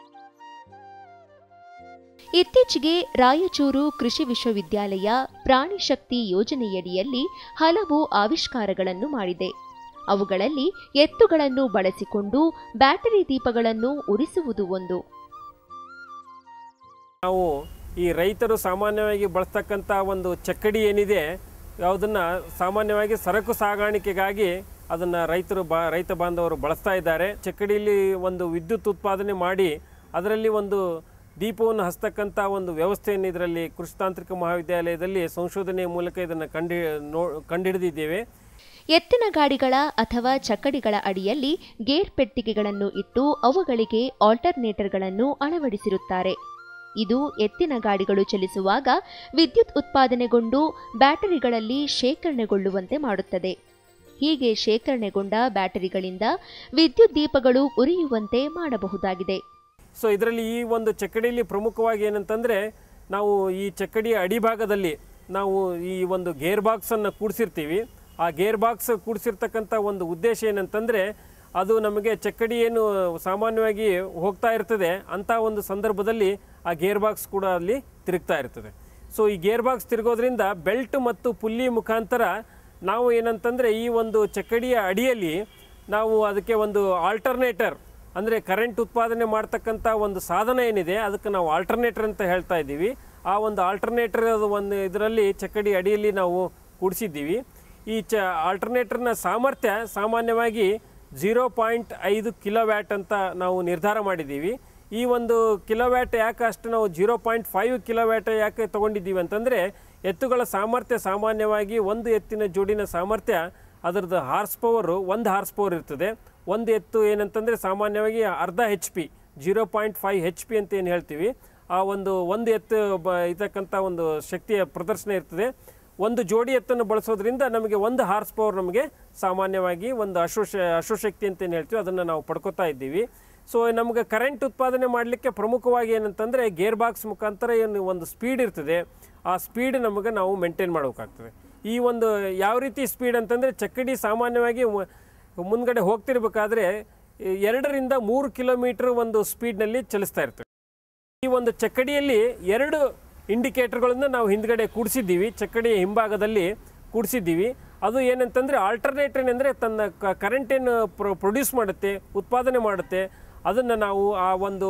Speaker 6: ಇತ್ತೀಚೆಗೆ ರಾಯಚೂರು ಕೃಷಿ ವಿಶ್ವವಿದ್ಯಾಲಯ ಪ್ರಾಣಿ ಶಕ್ತಿ ಯೋಜನೆಯಡಿಯಲ್ಲಿ ಹಲವು ಆವಿಷ್ಕಾರಗಳನ್ನು ಮಾಡಿದೆ. ಅವುಗಳಲ್ಲಿ ಎತ್ತುಗಳನ್ನು ಬಳಸಿಕೊಂಡು ಬ್ಯಾಟರಿ ದೀಪಗಳನ್ನು ಉರಿಸುವುದು ಒಂದು.
Speaker 7: ನಾವು ಈ ರೈತರು ಸಾಮಾನ್ಯವಾಗಿ ಬಳಸ್ತಕ್ಕಂಥ ಒಂದು ಚಕ್ಕಡಿ ಏನಿದೆ, ಯಾವುದನ್ನು ಸಾಮಾನ್ಯವಾಗಿ ಸರಕು ಸಾಗಾಣಿಕೆಗಾಗಿ ಅದನ್ನು ರೈತರು ಬಾ ರೈತ ಬಾಂಧವರು ಬಳಸ್ತಾ ಇದ್ದಾರೆ. ಚಕ್ಕಡಿಯಲ್ಲಿ ಒಂದು ವಿದ್ಯುತ್ ಉತ್ಪಾದನೆ ಮಾಡಿ ಅದರಲ್ಲಿ ಒಂದು ದೀಪವನ್ನು ಹಚ್ಚತಕ್ಕಂಥ ಒಂದು ವ್ಯವಸ್ಥೆಯನ್ನು ಇದರಲ್ಲಿ ಕೃಷಿ ತಾಂತ್ರಿಕ ಮಹಾವಿದ್ಯಾಲಯದಲ್ಲಿ ಸಂಶೋಧನೆಯ ಮೂಲಕ ಇದನ್ನು ಕಂಡು ನೋ ಕಂಡುಹಿಡಿದಿದ್ದೇವೆ.
Speaker 6: ಎತ್ತಿನ ಗಾಡಿಗಳ ಅಥವಾ ಚಕ್ಕಡಿಗಳ ಅಡಿಯಲ್ಲಿ ಗೇರ್ ಪೆಟ್ಟಿಗೆಗಳನ್ನು ಇಟ್ಟು ಅವುಗಳಿಗೆ ಆಲ್ಟರ್ನೇಟರ್ಗಳನ್ನು ಅಳವಡಿಸಿರುತ್ತಾರೆ. ಇದು ಎತ್ತಿನ ಗಾಡಿಗಳು ಚಲಿಸುವಾಗ ವಿದ್ಯುತ್ ಉತ್ಪಾದನೆಗೊಂಡು ಬ್ಯಾಟರಿಗಳಲ್ಲಿ ಶೇಖರಣೆಗೊಳ್ಳುವಂತೆ ಮಾಡುತ್ತದೆ. ಹೀಗೆ ಶೇಖರಣೆಗೊಂಡ ಬ್ಯಾಟರಿಗಳಿಂದ ವಿದ್ಯುತ್ ದೀಪಗಳು ಉರಿಯುವಂತೆ ಮಾಡಬಹುದಾಗಿದೆ.
Speaker 7: ಸೊ ಇದರಲ್ಲಿ ಈ ಒಂದು ಚಕ್ಕಡಿಯಲ್ಲಿ ಪ್ರಮುಖವಾಗಿ ಏನಂತಂದರೆ, ನಾವು ಈ ಚಕ್ಕಡಿಯ ಅಡಿಭಾಗದಲ್ಲಿ ನಾವು ಈ ಒಂದು ಗೇರ್ ಬಾಕ್ಸನ್ನು ಕೂಡಿಸಿರ್ತೀವಿ. ಆ ಗೇರ್ ಬಾಕ್ಸ್ ಕೂಡಿಸಿರ್ತಕ್ಕಂಥ ಒಂದು ಉದ್ದೇಶ ಏನಂತಂದರೆ, ಅದು ನಮಗೆ ಚಕ್ಕಡಿ ಏನು ಸಾಮಾನ್ಯವಾಗಿ ಹೋಗ್ತಾ ಇರ್ತದೆ ಅಂಥ ಒಂದು ಸಂದರ್ಭದಲ್ಲಿ ಆ ಗೇರ್ ಬಾಕ್ಸ್ ಕೂಡ ಅಲ್ಲಿ ತಿರುಗ್ತಾ ಇರ್ತದೆ. ಸೊ ಈ ಗೇರ್ ಬಾಕ್ಸ್ ತಿರುಗೋದ್ರಿಂದ ಬೆಲ್ಟ್ ಮತ್ತು ಪುಲ್ಲಿ ಮುಖಾಂತರ ನಾವು ಏನಂತಂದರೆ ಈ ಒಂದು ಚಕ್ಕಡಿಯ ಅಡಿಯಲ್ಲಿ ನಾವು ಅದಕ್ಕೆ ಒಂದು ಆಲ್ಟರ್ನೇಟರ್, ಅಂದರೆ ಕರೆಂಟ್ ಉತ್ಪಾದನೆ ಮಾಡ್ತಕ್ಕಂಥ ಒಂದು ಸಾಧನ ಏನಿದೆ ಅದಕ್ಕೆ ನಾವು ಆಲ್ಟರ್ನೇಟರ್ ಅಂತ ಹೇಳ್ತಾ ಇದ್ದೀವಿ. ಆ ಒಂದು ಆಲ್ಟರ್ನೇಟರ್ ಒಂದು ಇದರಲ್ಲಿ ಚಕ್ಕಡಿ ಅಡಿಯಲ್ಲಿ ನಾವು ಕೂಡಿಸಿದ್ದೀವಿ. ಈ ಚ ಆಲ್ಟರ್ನೇಟರ್ನ ಸಾಮರ್ಥ್ಯ ಸಾಮಾನ್ಯವಾಗಿ ಝೀರೋ ಪಾಯಿಂಟ್ ಐದು ಕಿಲೋ ವ್ಯಾಟ್ ಅಂತ ನಾವು ನಿರ್ಧಾರ ಮಾಡಿದ್ದೀವಿ. ಈ ಒಂದು ಕಿಲೋ ವ್ಯಾಟ್ ಯಾಕೆ ಅಷ್ಟು ನಾವು zero point five kilo watt ಯಾಕೆ ತೊಗೊಂಡಿದ್ದೀವಿ ಅಂತಂದರೆ, ಎತ್ತುಗಳ ಸಾಮರ್ಥ್ಯ ಸಾಮಾನ್ಯವಾಗಿ ಒಂದು ಎತ್ತಿನ ಜೋಡಿನ ಸಾಮರ್ಥ್ಯ ಅದರದ್ದು ಹಾರ್ಸ್ ಪವರು ಒಂದು ಹಾರ್ಸ್ ಪವರ್ ಇರ್ತದೆ. ಒಂದು ಎತ್ತು ಏನಂತಂದರೆ ಸಾಮಾನ್ಯವಾಗಿ ಅರ್ಧ H P zero point five H P ಅಂತ ಏನು ಹೇಳ್ತೀವಿ, ಆ ಒಂದು ಒಂದು ಎತ್ತು ಬ ಇರ್ತಕ್ಕಂಥ ಒಂದು ಶಕ್ತಿಯ ಪ್ರದರ್ಶನ ಇರ್ತದೆ. ಒಂದು ಜೋಡಿ ಎತ್ತನ್ನು ಬಳಸೋದ್ರಿಂದ ನಮಗೆ ಒಂದು ಹಾರ್ಸ್ ಪವರ್ ನಮಗೆ ಸಾಮಾನ್ಯವಾಗಿ ಒಂದು ಅಶ್ವಶ ಅಶ್ವಶಕ್ತಿ ಅಂತ ಏನು ಹೇಳ್ತೀವಿ ಅದನ್ನು ನಾವು ಪಡ್ಕೋತಾ ಇದ್ದೀವಿ. ಸೊ ನಮಗೆ ಕರೆಂಟ್ ಉತ್ಪಾದನೆ ಮಾಡಲಿಕ್ಕೆ ಪ್ರಮುಖವಾಗಿ ಏನಂತಂದರೆ ಗೇರ್ ಬಾಕ್ಸ್ ಮುಖಾಂತರ ಏನು ಒಂದು ಸ್ಪೀಡ್ ಇರ್ತದೆ, ಆ ಸ್ಪೀಡ್ ನಮಗೆ ನಾವು ಮೇಂಟೈನ್ ಮಾಡಬೇಕಾಗ್ತದೆ. ಈ ಒಂದು ಯಾವ ರೀತಿ ಸ್ಪೀಡ್ ಅಂತಂದರೆ, ಚಕ್ಕಡಿ ಸಾಮಾನ್ಯವಾಗಿ ಮುಂದ್ಗಡೆ ಹೋಗ್ತಿರ್ಬೇಕಾದ್ರೆ ಎರಡರಿಂದ ಮೂರು ಕಿಲೋಮೀಟರ್ ಒಂದು ಸ್ಪೀಡ್ನಲ್ಲಿ ಚಲಿಸ್ತಾ ಇರ್ತದೆ. ಈ ಒಂದು ಚಕ್ಕಡಿಯಲ್ಲಿ ಎರಡು ಇಂಡಿಕೇಟರ್ಗಳನ್ನು ನಾವು ಹಿಂದ್ಗಡೆ ಕೂಡಿಸಿದ್ದೀವಿ, ಚಕ್ಕಡಿಯ ಹಿಂಭಾಗದಲ್ಲಿ ಕೂಡಿಸಿದ್ದೀವಿ. ಅದು ಏನಂತಂದರೆ ಆಲ್ಟರ್ನೇಟರ್ ಏನಂದರೆ ತನ್ನ ಕರೆಂಟೇನು ಪ್ರೊ ಪ್ರೊಡ್ಯೂಸ್ ಮಾಡುತ್ತೆ, ಉತ್ಪಾದನೆ ಮಾಡುತ್ತೆ, ಅದನ್ನು ನಾವು ಆ ಒಂದು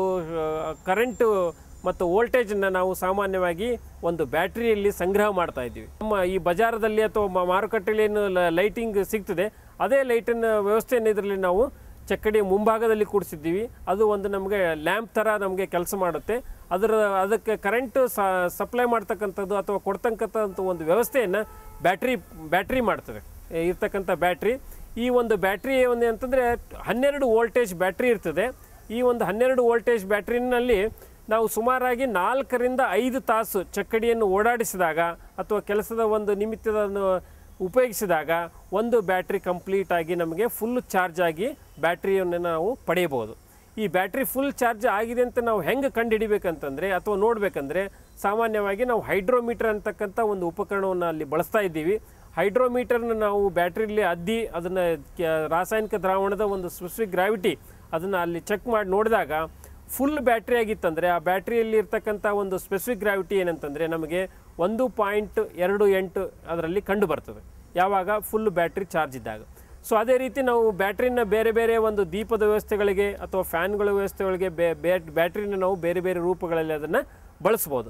Speaker 7: ಕರೆಂಟು ಮತ್ತು ವೋಲ್ಟೇಜನ್ನು ನಾವು ಸಾಮಾನ್ಯವಾಗಿ ಒಂದು ಬ್ಯಾಟ್ರಿಯಲ್ಲಿ ಸಂಗ್ರಹ ಮಾಡ್ತಾ ಇದ್ದೀವಿ. ನಮ್ಮ ಈ ಬಜಾರದಲ್ಲಿ ಅಥವಾ ಮಾರುಕಟ್ಟೆಯಲ್ಲಿ ಏನು ಲೈಟಿಂಗ್ ಸಿಗ್ತದೆ ಅದೇ ಲೈಟಿನ ವ್ಯವಸ್ಥೆಯನ್ನು ಇದರಲ್ಲಿ ನಾವು ಚಕ್ಕಡಿಯ ಮುಂಭಾಗದಲ್ಲಿ ಕೂಡಿಸಿದ್ದೀವಿ. ಅದು ಒಂದು ನಮಗೆ ಲ್ಯಾಂಪ್ ಥರ ನಮಗೆ ಕೆಲಸ ಮಾಡುತ್ತೆ. ಅದರ ಅದಕ್ಕೆ ಕರೆಂಟು ಸಪ್ಲೈ ಮಾಡ್ತಕ್ಕಂಥದ್ದು ಅಥವಾ ಕೊಡ್ತಕ್ಕಂಥ ಒಂದು ವ್ಯವಸ್ಥೆಯನ್ನು ಬ್ಯಾಟ್ರಿ ಬ್ಯಾಟ್ರಿ ಮಾಡ್ತದೆ ಇರ್ತಕ್ಕಂಥ ಬ್ಯಾಟ್ರಿ. ಈ ಒಂದು ಬ್ಯಾಟ್ರಿ ಒಂದು ಅಂತಂದರೆ ಹನ್ನೆರಡು ವೋಲ್ಟೇಜ್ ಬ್ಯಾಟ್ರಿ ಇರ್ತದೆ. ಈ ಒಂದು ಹನ್ನೆರಡು ವೋಲ್ಟೇಜ್ ಬ್ಯಾಟ್ರಿನಲ್ಲಿ ನಾವು ಸುಮಾರಾಗಿ ನಾಲ್ಕರಿಂದ ಐದು ತಾಸು ಚಕ್ಕಡಿಯನ್ನು ಓಡಾಡಿಸಿದಾಗ ಅಥವಾ ಕೆಲಸದ ಒಂದು ನಿಮಿತ್ತವನ್ನು ಉಪಯೋಗಿಸಿದಾಗ ಒಂದು ಬ್ಯಾಟ್ರಿ ಕಂಪ್ಲೀಟಾಗಿ ನಮಗೆ ಫುಲ್ ಚಾರ್ಜ್ ಆಗಿ ಬ್ಯಾಟ್ರಿಯನ್ನು ನಾವು ಪಡೆಯಬಹುದು. ಈ ಬ್ಯಾಟ್ರಿ ಫುಲ್ ಚಾರ್ಜ್ ಆಗಿದೆ ಅಂತ ನಾವು ಹೆಂಗೆ ಕಂಡುಹಿಡಿಬೇಕಂತಂದರೆ ಅಥವಾ ನೋಡಬೇಕಂದ್ರೆ, ಸಾಮಾನ್ಯವಾಗಿ ನಾವು ಹೈಡ್ರೋಮೀಟರ್ ಅಂತಕ್ಕಂಥ ಒಂದು ಉಪಕರಣವನ್ನು ಅಲ್ಲಿ ಬಳಸ್ತಾ ಇದ್ದೀವಿ. ಹೈಡ್ರೋಮೀಟರ್ನ ನಾವು ಬ್ಯಾಟ್ರಿಯಲ್ಲಿ ಅದ್ದಿ ಅದನ್ನು ರಾಸಾಯನಿಕ ದ್ರಾವಣದ ಒಂದು ಸ್ಪೆಸಿಫಿಕ್ ಗ್ರಾವಿಟಿ ಅದನ್ನು ಅಲ್ಲಿ ಚೆಕ್ ಮಾಡಿ ನೋಡಿದಾಗ ಫುಲ್ ಬ್ಯಾಟ್ರಿ ಆಗಿತ್ತಂದರೆ ಆ ಬ್ಯಾಟ್ರಿಯಲ್ಲಿ ಇರ್ತಕ್ಕಂಥ ಒಂದು ಸ್ಪೆಸಿಫಿಕ್ ಗ್ರಾವಿಟಿ ಏನಂತಂದರೆ ನಮಗೆ ಒಂದು ಪಾಯಿಂಟ್ ಎರಡು ಎಂಟು ಅದರಲ್ಲಿ ಕಂಡು ಬರ್ತದೆ ಯಾವಾಗ ಫುಲ್ ಬ್ಯಾಟ್ರಿ ಚಾರ್ಜ್ ಇದ್ದಾಗ. ಸೊ ಅದೇ ರೀತಿ ನಾವು ಬ್ಯಾಟ್ರಿನ ಬೇರೆ ಬೇರೆ ಒಂದು ದೀಪದ ವ್ಯವಸ್ಥೆಗಳಿಗೆ ಅಥವಾ ಫ್ಯಾನ್ಗಳ ವ್ಯವಸ್ಥೆಗಳಿಗೆ ಬ್ಯಾಟ್ರಿನ ನಾವು ಬೇರೆ ಬೇರೆ ರೂಪಗಳಲ್ಲಿ ಅದನ್ನು ಬಳಸ್ಬೋದು.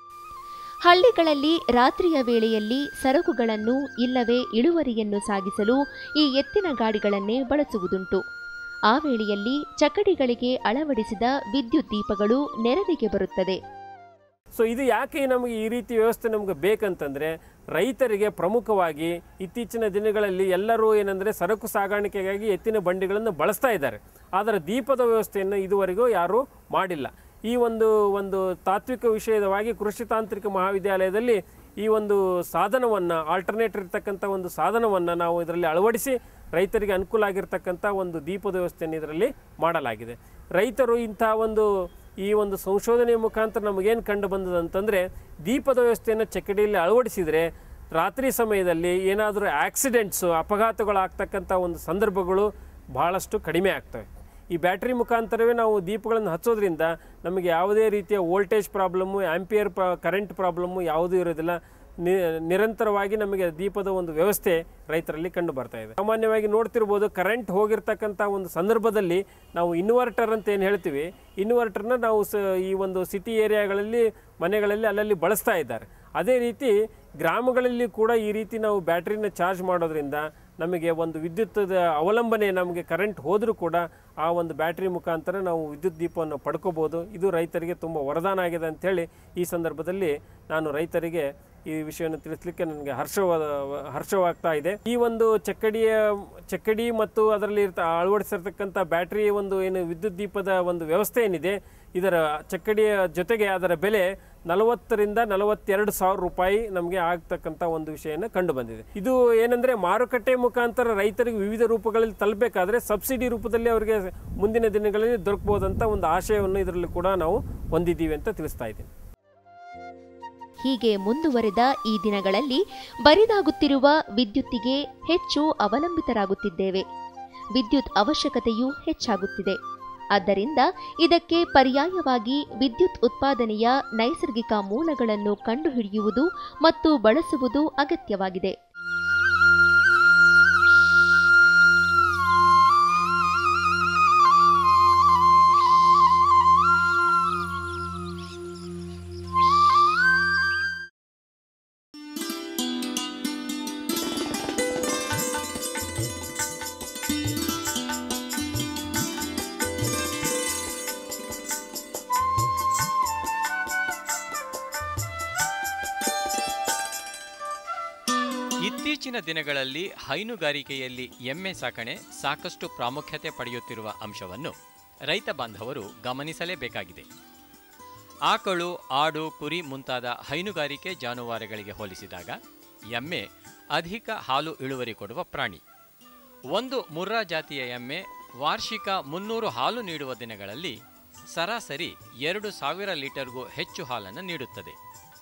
Speaker 6: ಹಳ್ಳಿಗಳಲ್ಲಿ ರಾತ್ರಿಯ ವೇಳೆಯಲ್ಲಿ ಸರಕುಗಳನ್ನು ಇಲ್ಲವೇ ಇಳುವರಿಯನ್ನು ಸಾಗಿಸಲು ಈ ಎತ್ತಿನ ಗಾಡಿಗಳನ್ನೇ ಬಳಸುವುದುಂಟು. ಆ ವೇಳೆಯಲ್ಲಿ ಚಕ್ಕಡಿಗಳಿಗೆ ಅಳವಡಿಸಿದ ವಿದ್ಯುತ್ ದೀಪಗಳು ನೆರವಿಗೆ ಬರುತ್ತದೆ.
Speaker 7: ಸೊ ಇದು ಯಾಕೆ ನಮಗೆ ಈ ರೀತಿ ವ್ಯವಸ್ಥೆ ನಮ್ಗೆ ಬೇಕಂತಂದರೆ, ರೈತರಿಗೆ ಪ್ರಮುಖವಾಗಿ ಇತ್ತೀಚಿನ ದಿನಗಳಲ್ಲಿ ಎಲ್ಲರೂ ಏನಂದರೆ ಸರಕು ಸಾಗಾಣಿಕೆಗಾಗಿ ಎತ್ತಿನ ಬಂಡಿಗಳನ್ನು ಬಳಸ್ತಾ ಇದ್ದಾರೆ. ಆದರೆ ದೀಪದ ವ್ಯವಸ್ಥೆಯನ್ನು ಇದುವರೆಗೂ ಯಾರೂ ಮಾಡಿಲ್ಲ. ಈ ಒಂದು ಒಂದು ತಾತ್ವಿಕ ವಿಷಯವಾಗಿ ಕೃಷಿ ತಾಂತ್ರಿಕ ಮಹಾವಿದ್ಯಾಲಯದಲ್ಲಿ ಈ ಒಂದು ಸಾಧನವನ್ನು ಆಲ್ಟರ್ನೇಟ್ ಇರ್ತಕ್ಕಂಥ ಒಂದು ಸಾಧನವನ್ನು ನಾವು ಇದರಲ್ಲಿ ಅಳವಡಿಸಿ ರೈತರಿಗೆ ಅನುಕೂಲ ಆಗಿರ್ತಕ್ಕಂಥ ಒಂದು ದೀಪದ ವ್ಯವಸ್ಥೆಯನ್ನು ಇದರಲ್ಲಿ ಮಾಡಲಾಗಿದೆ. ರೈತರು ಇಂಥ ಒಂದು ಈ ಒಂದು ಸಂಶೋಧನೆಯ ಮುಖಾಂತರ ನಮಗೇನು ಕಂಡು ಬಂದದಂತಂದರೆ ದೀಪದ ವ್ಯವಸ್ಥೆಯನ್ನು ಚಕ್ಕಡಿಯಲ್ಲಿ ಅಳವಡಿಸಿದರೆ ರಾತ್ರಿ ಸಮಯದಲ್ಲಿ ಏನಾದರೂ ಆಕ್ಸಿಡೆಂಟ್ಸು ಅಪಘಾತಗಳಾಗ್ತಕ್ಕಂಥ ಒಂದು ಸಂದರ್ಭಗಳು ಭಾಳಷ್ಟು ಕಡಿಮೆ ಆಗ್ತವೆ. ಈ ಬ್ಯಾಟ್ರಿ ಮುಖಾಂತರವೇ ನಾವು ದೀಪಗಳನ್ನು ಹಚ್ಚೋದ್ರಿಂದ ನಮಗೆ ಯಾವುದೇ ರೀತಿಯ ವೋಲ್ಟೇಜ್ ಪ್ರಾಬ್ಲಮ್ಮು, ಆ್ಯಂಪಿಯರ್ ಪ್ರ ಕರೆಂಟ್ ಪ್ರಾಬ್ಲಮ್ಮು ಯಾವುದೂ ಇರೋದಿಲ್ಲ. ನಿ ನಿರಂತರವಾಗಿ ನಮಗೆ ದೀಪದ ಒಂದು ವ್ಯವಸ್ಥೆ ರೈತರಲ್ಲಿ ಕಂಡು ಬರ್ತಾ ಇದೆ. ಸಾಮಾನ್ಯವಾಗಿ ನೋಡ್ತಿರ್ಬೋದು, ಕರೆಂಟ್ ಹೋಗಿರ್ತಕ್ಕಂಥ ಒಂದು ಸಂದರ್ಭದಲ್ಲಿ ನಾವು ಇನ್ವರ್ಟರ್ ಅಂತ ಏನು ಹೇಳ್ತೀವಿ, ಇನ್ವರ್ಟರ್ನ ನಾವು ಸ ಈ ಒಂದು ಸಿಟಿ ಏರಿಯಾಗಳಲ್ಲಿ ಮನೆಗಳಲ್ಲಿ ಅಲ್ಲಲ್ಲಿ ಬಳಸ್ತಾ ಇದ್ದಾರೆ. ಅದೇ ರೀತಿ ಗ್ರಾಮಗಳಲ್ಲಿ ಕೂಡ ಈ ರೀತಿ ನಾವು ಬ್ಯಾಟ್ರಿನ ಚಾರ್ಜ್ ಮಾಡೋದ್ರಿಂದ ನಮಗೆ ಒಂದು ವಿದ್ಯುತ್ತದ ಅವಲಂಬನೆ, ನಮಗೆ ಕರೆಂಟ್ ಹೋದರೂ ಕೂಡ ಆ ಒಂದು ಬ್ಯಾಟ್ರಿ ಮುಖಾಂತರ ನಾವು ವಿದ್ಯುತ್ ದೀಪವನ್ನು ಪಡ್ಕೋಬೋದು. ಇದು ರೈತರಿಗೆ ತುಂಬ ವರದಾನ ಆಗಿದೆ ಅಂಥೇಳಿ ಈ ಸಂದರ್ಭದಲ್ಲಿ ನಾನು ರೈತರಿಗೆ ಈ ವಿಷಯವನ್ನು ತಿಳಿಸ್ಲಿಕ್ಕೆ ನನಗೆ ಹರ್ಷವಾದ ಹರ್ಷವಾಗ್ತಾ ಇದೆ. ಈ ಒಂದು ಚಕ್ಕಡಿಯ ಚಕ್ಕಡಿ ಮತ್ತು ಅದರಲ್ಲಿ ಇರ್ತ ಅಳವಡಿಸಿರ್ತಕ್ಕಂಥ ಬ್ಯಾಟ್ರಿ ಒಂದು ಏನು ವಿದ್ಯುತ್ ದೀಪದ ಒಂದು ವ್ಯವಸ್ಥೆ ಏನಿದೆ, ಇದರ ಚಕ್ಕಡಿಯ ಜೊತೆಗೆ ಅದರ ಬೆಲೆ ನಲವತ್ತರಿಂದ ನಲವತ್ತೆರಡು ಸಾವಿರ ರೂಪಾಯಿ ನಮಗೆ ಆಗ್ತಕ್ಕಂಥ ಒಂದು ವಿಷಯನ ಕಂಡು ಬಂದಿದೆ. ಇದು ಏನಂದರೆ ಮಾರುಕಟ್ಟೆ ಮುಖಾಂತರ ರೈತರಿಗೆ ವಿವಿಧ ರೂಪಗಳಲ್ಲಿ ತಲುಪಬೇಕಾದ್ರೆ ಸಬ್ಸಿಡಿ ರೂಪದಲ್ಲಿ ಅವರಿಗೆ ಮುಂದಿನ ದಿನಗಳಲ್ಲಿ ದೊರಕಬಹುದಂತ ಒಂದು ಆಶಯವನ್ನು ಇದರಲ್ಲಿ ಕೂಡ ನಾವು ಹೊಂದಿದ್ದೀವಿ ಅಂತ ತಿಳಿಸ್ತಾ ಇದ್ದೀನಿ.
Speaker 6: ಹೀಗೆ ಮುಂದುವರೆದ ಈ ದಿನಗಳಲ್ಲಿ ಬರಿದಾಗುತ್ತಿರುವ ವಿದ್ಯುತ್ತಿಗೆ ಹೆಚ್ಚು ಅವಲಂಬಿತರಾಗುತ್ತಿದ್ದೇವೆ. ವಿದ್ಯುತ್ ಅವಶ್ಯಕತೆಯೂ ಹೆಚ್ಚಾಗುತ್ತಿದೆ. ಆದ್ದರಿಂದ ಇದಕ್ಕೆ ಪರ್ಯಾಯವಾಗಿ ವಿದ್ಯುತ್ ಉತ್ಪಾದನೆಯ ನೈಸರ್ಗಿಕ ಮೂಲಗಳನ್ನು ಕಂಡುಹಿಡಿಯುವುದು ಮತ್ತು ಬಳಸುವುದು ಅಗತ್ಯವಾಗಿದೆ.
Speaker 8: ಇತ್ತೀಚಿನ ದಿನಗಳಲ್ಲಿ ಹೈನುಗಾರಿಕೆಯಲ್ಲಿ ಎಮ್ಮೆ ಸಾಕಣೆ ಸಾಕಷ್ಟು ಪ್ರಾಮುಖ್ಯತೆ ಪಡೆಯುತ್ತಿರುವ ಅಂಶವನ್ನು ರೈತ ಬಾಂಧವರು ಗಮನಿಸಲೇಬೇಕಾಗಿದೆ. ಆಕಳು, ಆಡು, ಕುರಿ ಮುಂತಾದ ಹೈನುಗಾರಿಕೆ ಜಾನುವಾರುಗಳಿಗೆ ಹೋಲಿಸಿದಾಗ ಎಮ್ಮೆ ಅಧಿಕ ಹಾಲು ಇಳುವರಿ ಕೊಡುವ ಪ್ರಾಣಿ. ಒಂದು ಮುರ್ರಾ ಜಾತಿಯ ಎಮ್ಮೆ ವಾರ್ಷಿಕ ಮುನ್ನೂರು ಹಾಲು ನೀಡುವ ದಿನಗಳಲ್ಲಿ ಸರಾಸರಿ ಎರಡು ಸಾವಿರ ಲೀಟರ್ಗೂ ಹೆಚ್ಚು ಹಾಲನ್ನು ನೀಡುತ್ತದೆ.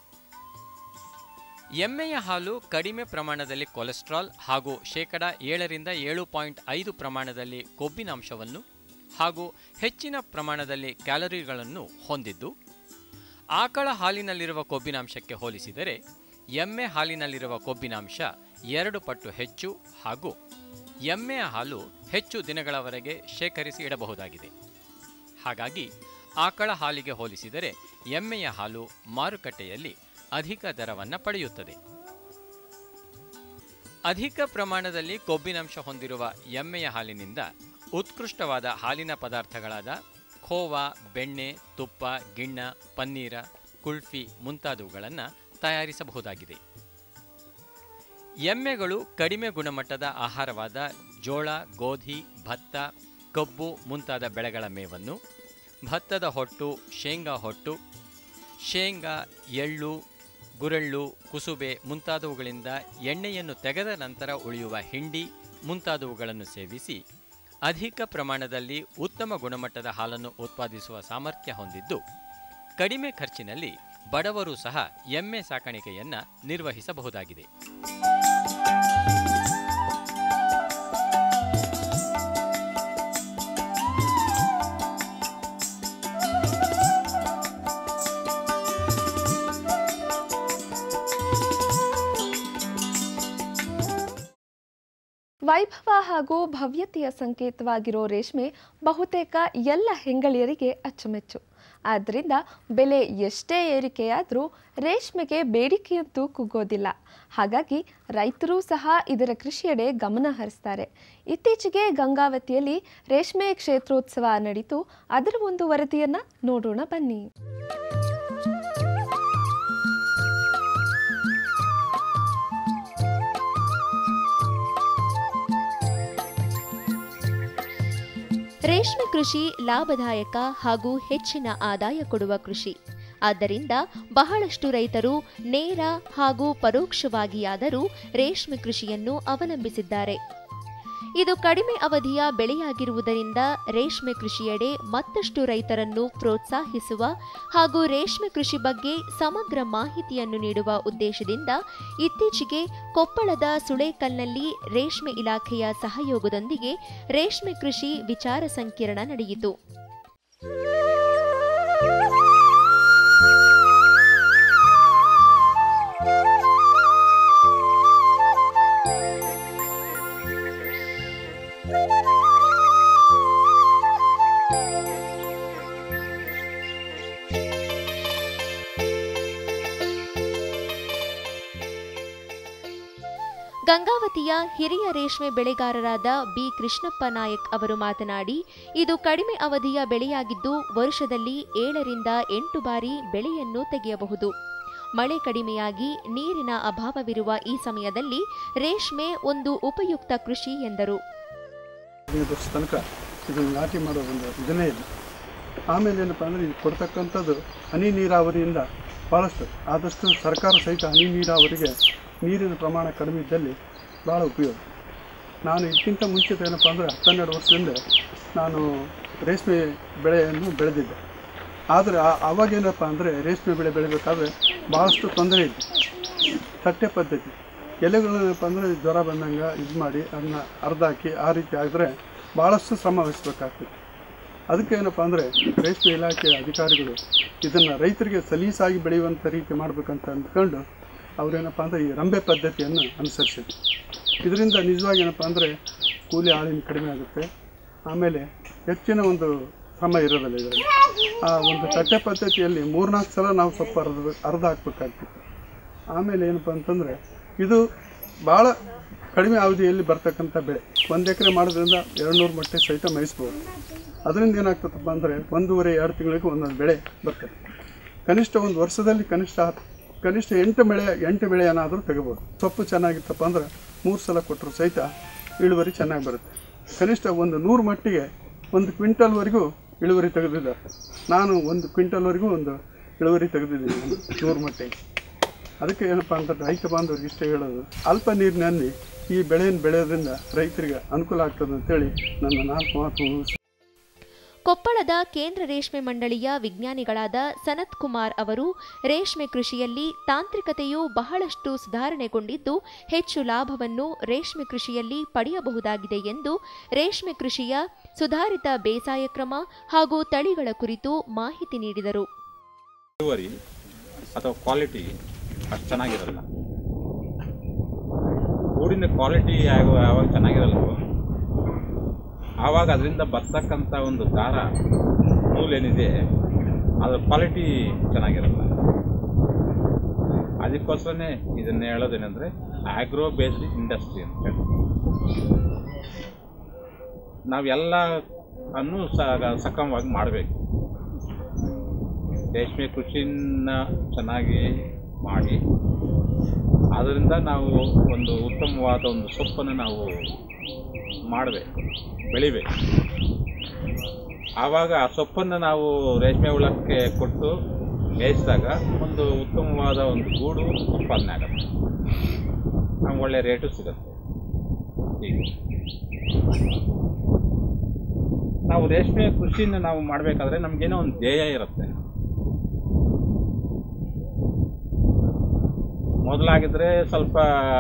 Speaker 8: ಎಮ್ಮೆಯ ಹಾಲು ಕಡಿಮೆ ಪ್ರಮಾಣದಲ್ಲಿ ಕೊಲೆಸ್ಟ್ರಾಲ್ ಹಾಗೂ ಶೇಕಡ ಏಳರಿಂದ ಏಳು ಪಾಯಿಂಟ್ ಐದು ಪ್ರಮಾಣದಲ್ಲಿ ಕೊಬ್ಬಿನಾಂಶವನ್ನು ಹಾಗೂ ಹೆಚ್ಚಿನ ಪ್ರಮಾಣದಲ್ಲಿ ಕ್ಯಾಲರಿಗಳನ್ನು ಹೊಂದಿದ್ದು, ಆಕಳ ಹಾಲಿನಲ್ಲಿರುವ ಕೊಬ್ಬಿನಾಂಶಕ್ಕೆ ಹೋಲಿಸಿದರೆ ಎಮ್ಮೆ ಹಾಲಿನಲ್ಲಿರುವ ಕೊಬ್ಬಿನಾಂಶ ಎರಡು ಪಟ್ಟು ಹೆಚ್ಚು ಹಾಗೂ ಎಮ್ಮೆಯ ಹಾಲು ಹೆಚ್ಚು ದಿನಗಳವರೆಗೆ ಶೇಖರಿಸಿ ಇಡಬಹುದಾಗಿದೆ. ಹಾಗಾಗಿ ಆಕಳ ಹಾಲಿಗೆ ಹೋಲಿಸಿದರೆ ಎಮ್ಮೆಯ ಹಾಲು ಮಾರುಕಟ್ಟೆಯಲ್ಲಿ ಅಧಿಕ ದರವನ್ನು ಪಡೆಯುತ್ತದೆ. ಅಧಿಕ ಪ್ರಮಾಣದಲ್ಲಿ ಕೊಬ್ಬಿನಾಂಶ ಹೊಂದಿರುವ ಎಮ್ಮೆಯ ಹಾಲಿನಿಂದ ಉತ್ಕೃಷ್ಟವಾದ ಹಾಲಿನ ಪದಾರ್ಥಗಳಾದ ಖೋವಾ, ಬೆಣ್ಣೆ, ತುಪ್ಪ, ಗಿಣ್ಣ, ಪನ್ನೀರ, ಕುಲ್ಫಿ ಮುಂತಾದವುಗಳನ್ನು ತಯಾರಿಸಬಹುದಾಗಿದೆ. ಎಮ್ಮೆಗಳು ಕಡಿಮೆ ಗುಣಮಟ್ಟದ ಆಹಾರವಾದ ಜೋಳ, ಗೋಧಿ, ಭತ್ತ, ಕಬ್ಬು ಮುಂತಾದ ಬೆಳೆಗಳ ಮೇವನ್ನು, ಭತ್ತದ ಹೊಟ್ಟು, ಶೇಂಗಾ ಹೊಟ್ಟು, ಶೇಂಗಾ, ಎಳ್ಳು, ಗುರೆಳ್ಳು, ಕುಸುಬೆ ಮುಂತಾದವುಗಳಿಂದ ಎಣ್ಣೆಯನ್ನು ತೆಗೆದ ನಂತರ ಉಳಿಯುವ ಹಿಂಡಿ ಮುಂತಾದವುಗಳನ್ನು ಸೇವಿಸಿ ಅಧಿಕ ಪ್ರಮಾಣದಲ್ಲಿ ಉತ್ತಮ ಗುಣಮಟ್ಟದ ಹಾಲನ್ನು ಉತ್ಪಾದಿಸುವ ಸಾಮರ್ಥ್ಯ ಹೊಂದಿದ್ದು, ಕಡಿಮೆ ಖರ್ಚಿನಲ್ಲಿ ಬಡವರು ಸಹ ಎಮ್ಮೆ ಸಾಕಾಣಿಕೆಯನ್ನು ನಿರ್ವಹಿಸಬಹುದಾಗಿದೆ.
Speaker 1: ವೈಭವ ಹಾಗೂ ಭವ್ಯತೆಯ ಸಂಕೇತವಾಗಿರೋ ರೇಷ್ಮೆ ಬಹುತೇಕ ಎಲ್ಲ ಹೆಂಗಳಿಯರಿಗೆ ಅಚ್ಚುಮೆಚ್ಚು. ಆದ್ದರಿಂದ ಬೆಲೆ ಎಷ್ಟೇ ಏರಿಕೆಯಾದರೂ ರೇಷ್ಮೆಗೆ ಬೇಡಿಕೆಯಂತೂ ಕುಗ್ಗೋದಿಲ್ಲ. ಹಾಗಾಗಿ ರೈತರೂ ಸಹ ಇದರ ಕೃಷಿಯೆಡೆ ಗಮನ ಹರಿಸ್ತಾರೆ. ಇತ್ತೀಚೆಗೆ ಗಂಗಾವತಿಯಲ್ಲಿ ರೇಷ್ಮೆ ಕ್ಷೇತ್ರೋತ್ಸವ ನಡೀತು. ಅದರ ಒಂದು ವರದಿಯನ್ನು ನೋಡೋಣ ಬನ್ನಿ.
Speaker 6: ರೇಷ್ಮೆ ಕೃಷಿ ಲಾಭದಾಯಕ ಹಾಗೂ ಹೆಚ್ಚಿನ ಆದಾಯ ಕೊಡುವ ಕೃಷಿ. ಆದ್ದರಿಂದ ಬಹಳಷ್ಟು ರೈತರು ನೇರ ಹಾಗೂ ಪರೋಕ್ಷವಾಗಿಯಾದರೂ ರೇಷ್ಮೆ ಕೃಷಿಯನ್ನು ಅವಲಂಬಿಸಿದ್ದಾರೆ. ಇದು ಕಡಿಮೆ ಅವಧಿಯ ಬೆಳೆಯಾಗಿರುವುದರಿಂದ ರೇಷ್ಮೆ ಕೃಷಿಯೆಡೆ ಮತ್ತಷ್ಟು ರೈತರನ್ನು ಪ್ರೋತ್ಸಾಹಿಸುವ ಹಾಗೂ ರೇಷ್ಮೆ ಕೃಷಿ ಬಗ್ಗೆ ಸಮಗ್ರ ಮಾಹಿತಿಯನ್ನು ನೀಡುವ ಉದ್ದೇಶದಿಂದ ಇತ್ತೀಚೆಗೆ ಕೊಪ್ಪಳದ ಸುಳೇಕಲ್ನಲ್ಲಿ ರೇಷ್ಮೆ ಇಲಾಖೆಯ ಸಹಯೋಗದೊಂದಿಗೆ ರೇಷ್ಮೆ ಕೃಷಿ ವಿಚಾರ ಸಂಕಿರಣ ನಡೆಯಿತು. ಗಂಗಾವತಿಯ ಹಿರಿಯ ರೇಷ್ಮೆ ಬೆಳೆಗಾರರಾದ ಬಿ ಕೃಷ್ಣಪ್ಪ ನಾಯಕ್ ಅವರು ಮಾತನಾಡಿ, ಇದು ಕಡಿಮೆ ಅವಧಿಯ ಬೆಳೆಯಾಗಿದ್ದು ವರ್ಷದಲ್ಲಿ ಏಳರಿಂದ ಎಂಟು ಬಾರಿ ಬೆಳೆಯನ್ನು ತೆಗೆಯಬಹುದು. ಮಳೆ ಕಡಿಮೆಯಾಗಿ ನೀರಿನ ಅಭಾವವಿರುವ ಈ ಸಮಯದಲ್ಲಿ ರೇಷ್ಮೆ ಒಂದು ಉಪಯುಕ್ತ ಕೃಷಿ ಎಂದರು.
Speaker 9: ತನಕ ಇದನ್ನು ನಾಟಿ ಮಾಡೋ ಒಂದು ಇದನ್ನೇ ಇಲ್ಲ. ಆಮೇಲೆ ಏನಪ್ಪ ಅಂದರೆ ಇದು ಕೊಡ್ತಕ್ಕಂಥದ್ದು ಹನಿ ನೀರಾವರಿಯಿಂದ ಭಾಳಷ್ಟು ಆದಷ್ಟು ಸರ್ಕಾರ ಸಹಿತ ಹನಿ ನೀರಾವರಿಗೆ ನೀರಿನ ಪ್ರಮಾಣ ಕಡಿಮೆ ಇದ್ದಲ್ಲಿ ಭಾಳ ಉಪಯೋಗ. ನಾನು ಇದಕ್ಕಿಂತ ಮುಂಚಿತ ಏನಪ್ಪ ಅಂದರೆ ಹತ್ತೆರಡು ವರ್ಷದಿಂದ ನಾನು ರೇಷ್ಮೆ ಬೆಳೆಯನ್ನು ಬೆಳೆದಿದ್ದೆ. ಆದರೆ ಆವಾಗೇನಪ್ಪ ಅಂದರೆ ರೇಷ್ಮೆ ಬೆಳೆ ಬೆಳಿಬೇಕಾದ್ರೆ ಭಾಳಷ್ಟು ತೊಂದರೆ ಇತ್ತು. ತಟ್ಟೆ ಪದ್ಧತಿ ಎಲೆಗಳೇನಪ್ಪ ಅಂದರೆ ಜ್ವರ ಬಂದಂಗೆ ಇದು ಮಾಡಿ ಅದನ್ನ ಅರ್ಧಾಕಿ ಆ ರೀತಿ ಆಗಿದ್ರೆ ಭಾಳಷ್ಟು ಶ್ರಮ ವಹಿಸ್ಬೇಕಾಗ್ತದೆ. ಅದಕ್ಕೆ ಏನಪ್ಪ ಅಂದರೆ ರೇಷ್ಮೆ ಇಲಾಖೆಯ ಅಧಿಕಾರಿಗಳು ಇದನ್ನು ರೈತರಿಗೆ ಸಲೀಸಾಗಿ ಬೆಳೆಯುವಂಥ ರೀತಿ ಮಾಡಬೇಕಂತ ಅಂದ್ಕೊಂಡು ಅವರೇನಪ್ಪ ಅಂದರೆ ಈ ರಂಬೆ ಪದ್ಧತಿಯನ್ನು ಅನುಸರಿಸಿದ್ರು. ಇದರಿಂದ ನಿಜವಾಗಿ ಏನಪ್ಪ ಅಂದರೆ ಕೂಲಿ ಆಳಿನ ಕಡಿಮೆ ಆಗುತ್ತೆ. ಆಮೇಲೆ ಹೆಚ್ಚಿನ ಒಂದು ಶ್ರಮ ಇರೋದಿಲ್ಲ ಇದರಲ್ಲಿ. ಆ ಒಂದು ತಟ್ಟೆ ಪದ್ಧತಿಯಲ್ಲಿ ಮೂರ್ನಾಲ್ಕು ಸಲ ನಾವು ಸ್ವಲ್ಪ ಅರ್ಧ ಅರ್ಧ ಹಾಕ್ಬೇಕಾಗ್ತಿತ್ತು. ಆಮೇಲೆ ಏನಪ್ಪ ಅಂತಂದರೆ ಇದು ಭಾಳ ಕಡಿಮೆ ಅವಧಿಯಲ್ಲಿ ಬರ್ತಕ್ಕಂಥ ಬೆಳೆ. ಒಂದು ಎಕರೆ ಮಾಡೋದ್ರಿಂದ ಎರಡು ನೂರು ಮಟ್ಟೆ ಸಹಿತ ಮೇಯಿಸ್ಬೋದು. ಅದರಿಂದ ಏನಾಗ್ತದಪ್ಪ ಅಂದರೆ ಒಂದೂವರೆ ಎರಡು ತಿಂಗಳಿಗೆ ಒಂದೊಂದು ಬೆಳೆ ಬರ್ತದೆ. ಕನಿಷ್ಠ ಒಂದು ವರ್ಷದಲ್ಲಿ ಕನಿಷ್ಠ ಕನಿಷ್ಠ ಎಂಟು ಬೆಳೆ ಎಂಟು ಬೆಳೆ ಏನಾದರೂ ತೆಗಿಬೋದು. ಸೊಪ್ಪು ಚೆನ್ನಾಗಿತ್ತಪ್ಪ ಅಂದ್ರೆ ಮೂರು ಸಲ ಕೊಟ್ಟರು ಸಹಿತ ಇಳುವರಿ ಚೆನ್ನಾಗಿ ಬರುತ್ತೆ. ಕನಿಷ್ಠ ಒಂದು ನೂರು ಮಟ್ಟಿಗೆ ಒಂದು ಕ್ವಿಂಟಲ್ವರೆಗೂ ಇಳುವರಿ ತೆಗೆದಿದ್ದಾರೆ. ನಾನು ಒಂದು ಕ್ವಿಂಟಲ್ವರೆಗೂ ಒಂದು ಇಳುವರಿ ತೆಗೆದಿದ್ದೀನಿ ನೂರು ಮಟ್ಟಿಗೆ. ಅದಕ್ಕೆ ಏನಪ್ಪ ಅಂತ ರೈತ ಬಾಂಧವರಿಗೆ ಇಷ್ಟ ಹೇಳೋದು, ಅಲ್ಪ ನೀರಿನಲ್ಲಿ ಈ ಬೆಳೆಯನ್ನು ಬೆಳೆಯೋದ್ರಿಂದ ರೈತರಿಗೆ ಅನುಕೂಲ ಆಗ್ತದೆ ಅಂತೇಳಿ ನನ್ನ ನಾಲ್ಕು ಮಾತು.
Speaker 6: ಕೊಪ್ಪಳದ ಕೇಂದ್ರ ರೇಷ್ಮೆ ಮಂಡಳಿಯ ವಿಜ್ಞಾನಿಗಳಾದ ಸನತ್ ಕುಮಾರ್ ಅವರು ರೇಷ್ಮೆ ಕೃಷಿಯಲ್ಲಿ ತಾಂತ್ರಿಕತೆಯು ಬಹಳಷ್ಟು ಸುಧಾರಣೆಗೊಂಡಿದ್ದು ಹೆಚ್ಚು ಲಾಭವನ್ನು ರೇಷ್ಮೆ ಕೃಷಿಯಲ್ಲಿ ಪಡೆಯಬಹುದಾಗಿದೆ ಎಂದು ರೇಷ್ಮೆ ಕೃಷಿಯ ಸುಧಾರಿತ ಬೇಸಾಯ ಕ್ರಮ ಹಾಗೂ ತಳಿಗಳ ಕುರಿತು ಮಾಹಿತಿ ನೀಡಿದರು.
Speaker 10: ಇಳುವರಿ ಅಥವಾ ಕ್ವಾಲಿಟಿ ಅಷ್ಟು ಚೆನ್ನಾಗಿರಲ್ಲ. ಗೂಡಿನ ಕ್ವಾಲಿಟಿ ಯಾವಾಗ ಚೆನ್ನಾಗಿರಲ್ವೋ ಆವಾಗ ಅದರಿಂದ ಬರ್ತಕ್ಕಂಥ ಒಂದು ದಾರ ನೂಲೇನಿದೆ ಅದರ ಕ್ವಾಲಿಟಿ ಚೆನ್ನಾಗಿರಲ್ಲ. ಅದಕ್ಕೋಸ್ಕರನೇ ಇದನ್ನು ಹೇಳೋದೇನೆಂದರೆ ಆಗ್ರೋ ಬೇಸ್ಡ್ ಇಂಡಸ್ಟ್ರಿ ಅಂತ ಹೇಳಿ ನಾವೆಲ್ಲ ಅನ್ನು ಸಕ್ರಮವಾಗಿ ಮಾಡಬೇಕು. ರೇಷ್ಮೆ ಕೃಷಿನ ಚೆನ್ನಾಗಿ ಮಾಡಿ ಅದರಿಂದ ನಾವು ಒಂದು ಉತ್ತಮವಾದ ಒಂದು ಸೊಪ್ಪನ್ನು ನಾವು ಮಾಡಬೇಕು, ಬೆಳಿಬೇಕು. ಆವಾಗ ಆ ಸೊಪ್ಪನ್ನು ನಾವು ರೇಷ್ಮೆ ಹುಳಕ್ಕೆ ಕೊಟ್ಟು ಮೇಯಿಸಿದಾಗ ಒಂದು ಉತ್ತಮವಾದ ಒಂದು ಗೂಡು ಉತ್ಪಾದನೆ ಆಗುತ್ತೆ. ನಮ್ಗೆ ಒಳ್ಳೆಯ ರೇಟು ಸಿಗುತ್ತೆ. ಹೀಗೆ ನಾವು ರೇಷ್ಮೆ ಕೃಷಿನ ನಾವು ಮಾಡಬೇಕಾದ್ರೆ ನಮಗೇನೋ ಒಂದು ಧ್ಯೇಯ ಇರುತ್ತೆ. ಮೊದಲಾಗಿದ್ದರೆ ಸ್ವಲ್ಪ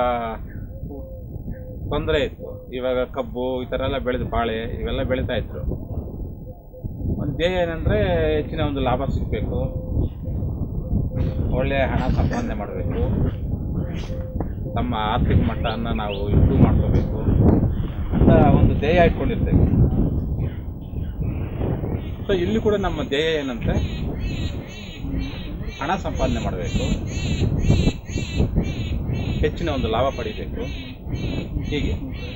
Speaker 10: ತೊಂದರೆ ಇತ್ತು. ಇವಾಗ ಕಬ್ಬು ಈ ಥರ ಎಲ್ಲ ಬೆಳೆದು ಬಾಳೆ ಇವೆಲ್ಲ ಬೆಳೀತಾ ಇದ್ರು. ಒಂದು ಧ್ಯೇಯ ಏನಂದರೆ ಹೆಚ್ಚಿನ ಒಂದು ಲಾಭ ಸಿಗಬೇಕು, ಒಳ್ಳೆಯ ಹಣ ಸಂಪಾದನೆ ಮಾಡಬೇಕು, ತಮ್ಮ ಆರ್ಥಿಕ ಮಟ್ಟವನ್ನು ನಾವು ಇಂಪ್ರೂವ್ ಮಾಡ್ಕೋಬೇಕು ಅಂತ ಒಂದು ಧ್ಯೇಯ ಇಟ್ಕೊಂಡಿರ್ತೇವೆ. ಸೊ ಇಲ್ಲಿ ಕೂಡ ನಮ್ಮ ಧ್ಯೇಯ ಏನಂದರೆ ಹಣ ಸಂಪಾದನೆ ಮಾಡಬೇಕು, ಹೆಚ್ಚಿನ ಒಂದು ಲಾಭ ಪಡಿಬೇಕು. ಹೀಗೆ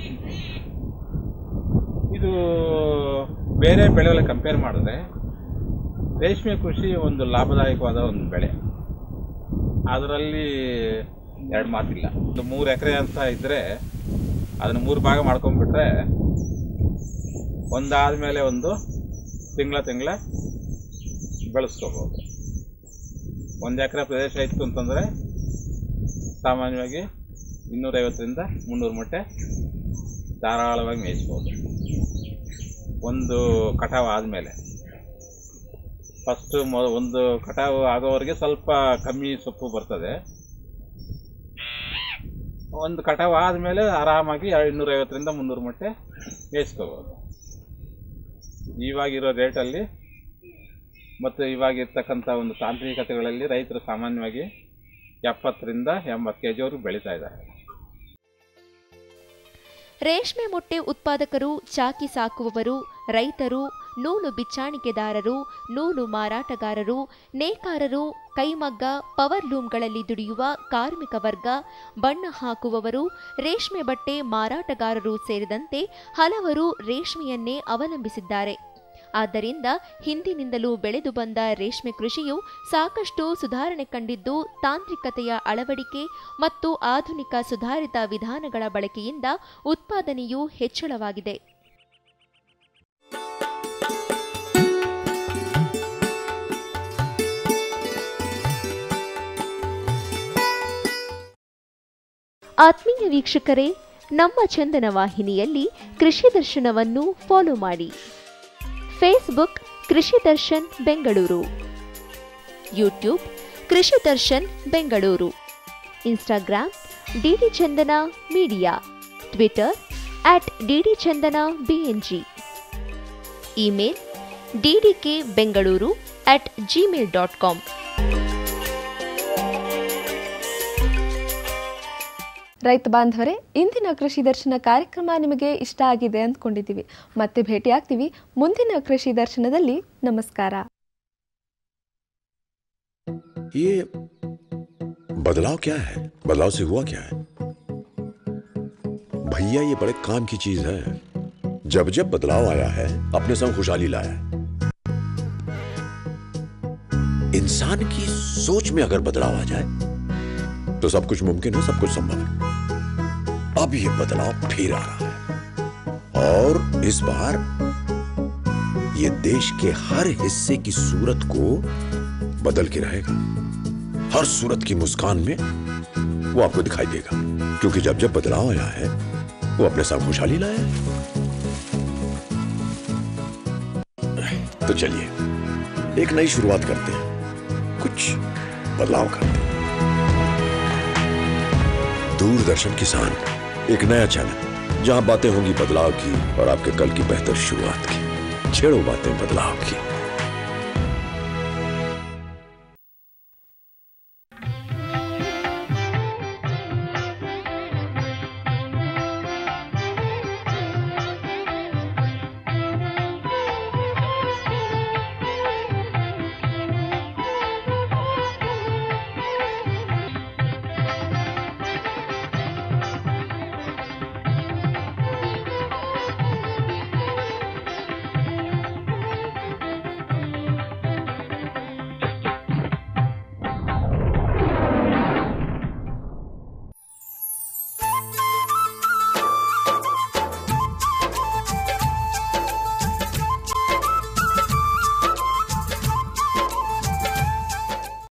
Speaker 10: ಇದು ಬೇರೆ ಬೆಳೆಗಳ ಕಂಪೇರ್ ಮಾಡಿದ್ರೆ ರೇಷ್ಮೆ ಕೃಷಿ ಒಂದು ಲಾಭದಾಯಕವಾದ ಒಂದು ಬೆಳೆ. ಅದರಲ್ಲಿ ಎರಡು ಮಾತಿಲ್ಲ. ಒಂದು ಮೂರು ಎಕರೆ ಅಂತ ಇದ್ದರೆ ಅದನ್ನು ಮೂರು ಭಾಗ ಮಾಡ್ಕೊಂಡ್ಬಿಟ್ರೆ ಒಂದಾದಮೇಲೆ ಒಂದು ತಿಂಗಳ ತಿಂಗಳ ಬೆಳೆಸ್ಕೋಬೋದು. ಒಂದು ಎಕರೆ ಪ್ರದೇಶ ಇತ್ತು ಅಂತಂದರೆ ಸಾಮಾನ್ಯವಾಗಿ ಇನ್ನೂರೈವತ್ತರಿಂದ ಮುನ್ನೂರು ಮೊಟ್ಟೆ ಧಾರಾಳವಾಗಿ ಮೇಯಿಸ್ಬೋದು. ಒಂದು ಕಟಾವು ಆದಮೇಲೆ ಫಸ್ಟು ಮೊ ಒಂದು ಕಟಾವು ಆಗೋವರೆಗೆ ಸ್ವಲ್ಪ ಕಮ್ಮಿ ಸೊಪ್ಪು ಬರ್ತದೆ. ಒಂದು ಕಟಾವು ಆದಮೇಲೆ ಆರಾಮಾಗಿ ಇನ್ನೂರೈವತ್ತರಿಂದ ಮುನ್ನೂರು ಮೊಟ್ಟೆ ಮೇಯಿಸ್ಕೋಬೋದು. ಇವಾಗಿರೋ ರೇಟಲ್ಲಿ ಮತ್ತು ಇವಾಗಿರ್ತಕ್ಕಂಥ ಒಂದು ತಾಂತ್ರಿಕತೆಗಳಲ್ಲಿ ರೈತರು ಸಾಮಾನ್ಯವಾಗಿ ಎಪ್ಪತ್ತರಿಂದ ಎಂಬತ್ತು ಕೆ ಜಿವರೆಗೂ ಬೆಳೀತಾ ಇದ್ದಾರೆ.
Speaker 6: ರೇಷ್ಮೆ ಮೊಟ್ಟೆ ಉತ್ಪಾದಕರು, ಚಾಕಿ ಸಾಕುವವರು, ರೈತರು, ನೂಲು ಬಿಚ್ಚಾಣಿಕೆದಾರರು, ನೂಲು ಮಾರಾಟಗಾರರು, ನೇಕಾರರು, ಕೈಮಗ್ಗ, ಪವರ್ ಲೂಮ್ಗಳಲ್ಲಿ ದುಡಿಯುವ ಕಾರ್ಮಿಕ ವರ್ಗ, ಬಣ್ಣ ಹಾಕುವವರು, ರೇಷ್ಮೆ ಬಟ್ಟೆ ಮಾರಾಟಗಾರರು ಸೇರಿದಂತೆ ಹಲವರು ರೇಷ್ಮೆಯನ್ನೇ ಅವಲಂಬಿಸಿದ್ದಾರೆ. ಆದ್ದರಿಂದ ಹಿಂದಿನಿಂದಲೂ ಬೆಳೆದು ಬಂದ ರೇಷ್ಮೆ ಕೃಷಿಯು ಸಾಕಷ್ಟು ಸುಧಾರಣೆ ಕಂಡಿದ್ದು, ತಾಂತ್ರಿಕತೆಯ ಅಳವಡಿಕೆ ಮತ್ತು ಆಧುನಿಕ ಸುಧಾರಿತ ವಿಧಾನಗಳ ಬಳಕೆಯಿಂದ ಉತ್ಪಾದನೆಯು ಹೆಚ್ಚಳವಾಗಿದೆ. ಆತ್ಮೀಯ ವೀಕ್ಷಕರೇ, ನಮ್ಮ ಚಂದನ ವಾಹಿನಿಯಲ್ಲಿ ಕೃಷಿ ದರ್ಶನವನ್ನು ಫಾಲೋ ಮಾಡಿ. ಫೇಸ್ಬುಕ್ ಕೃಷಿ Darshan Bengaluru, YouTube Krishi Darshan Bengaluru, Instagram DD Chandana media, Twitter at DD Chandana BNG, email DDK Bengaluru at Gmail dot com.
Speaker 1: ರೈತ ಬಾಂಧವರೇ, ಇಂದಿನ ಕೃಷಿ ದರ್ಶನ ಕಾರ್ಯಕ್ರಮ ನಿಮಗೆ ಇಷ್ಟ ಆಗಿದೆ ಅಂದ್ಕೊಂಡಿದ್ದೀವಿ. ಮತ್ತೆ ಭೇಟಿ ಆಗ್ತೀವಿ ಮುಂದಿನ ಕೃಷಿ ದರ್ಶನದಲ್ಲಿ. ನಮಸ್ಕಾರ.
Speaker 11: ये बदलाव क्या है? बदलाव से हुआ क्या है? भैया ये बड़े काम की चीज है. जब जब बदलाव आया है अपने संग खुशहाली लाया है. इंसान की सोच में अगर बदलाव आ जाए तो सब कुछ मुमकिन है, सब कुछ संभव है. अब ये बदलाव फिर आ रहा है और इस बार ये देश के हर हिस्से की सूरत को बदल के रहेगा. हर सूरत की मुस्कान में वो आपको दिखाई देगा, क्योंकि जब जब बदलाव आया है वो अपने साथ खुशहाली लाया है. तो चलिए एक नई शुरुआत करते हैं, कुछ बदलाव करते हैं. दूरदर्शन किसान, एक नया चैनल जहां बातें होंगी बदलाव की और आपके कल की बेहतर शुरुआत की. छेड़ो बातें बदलाव की.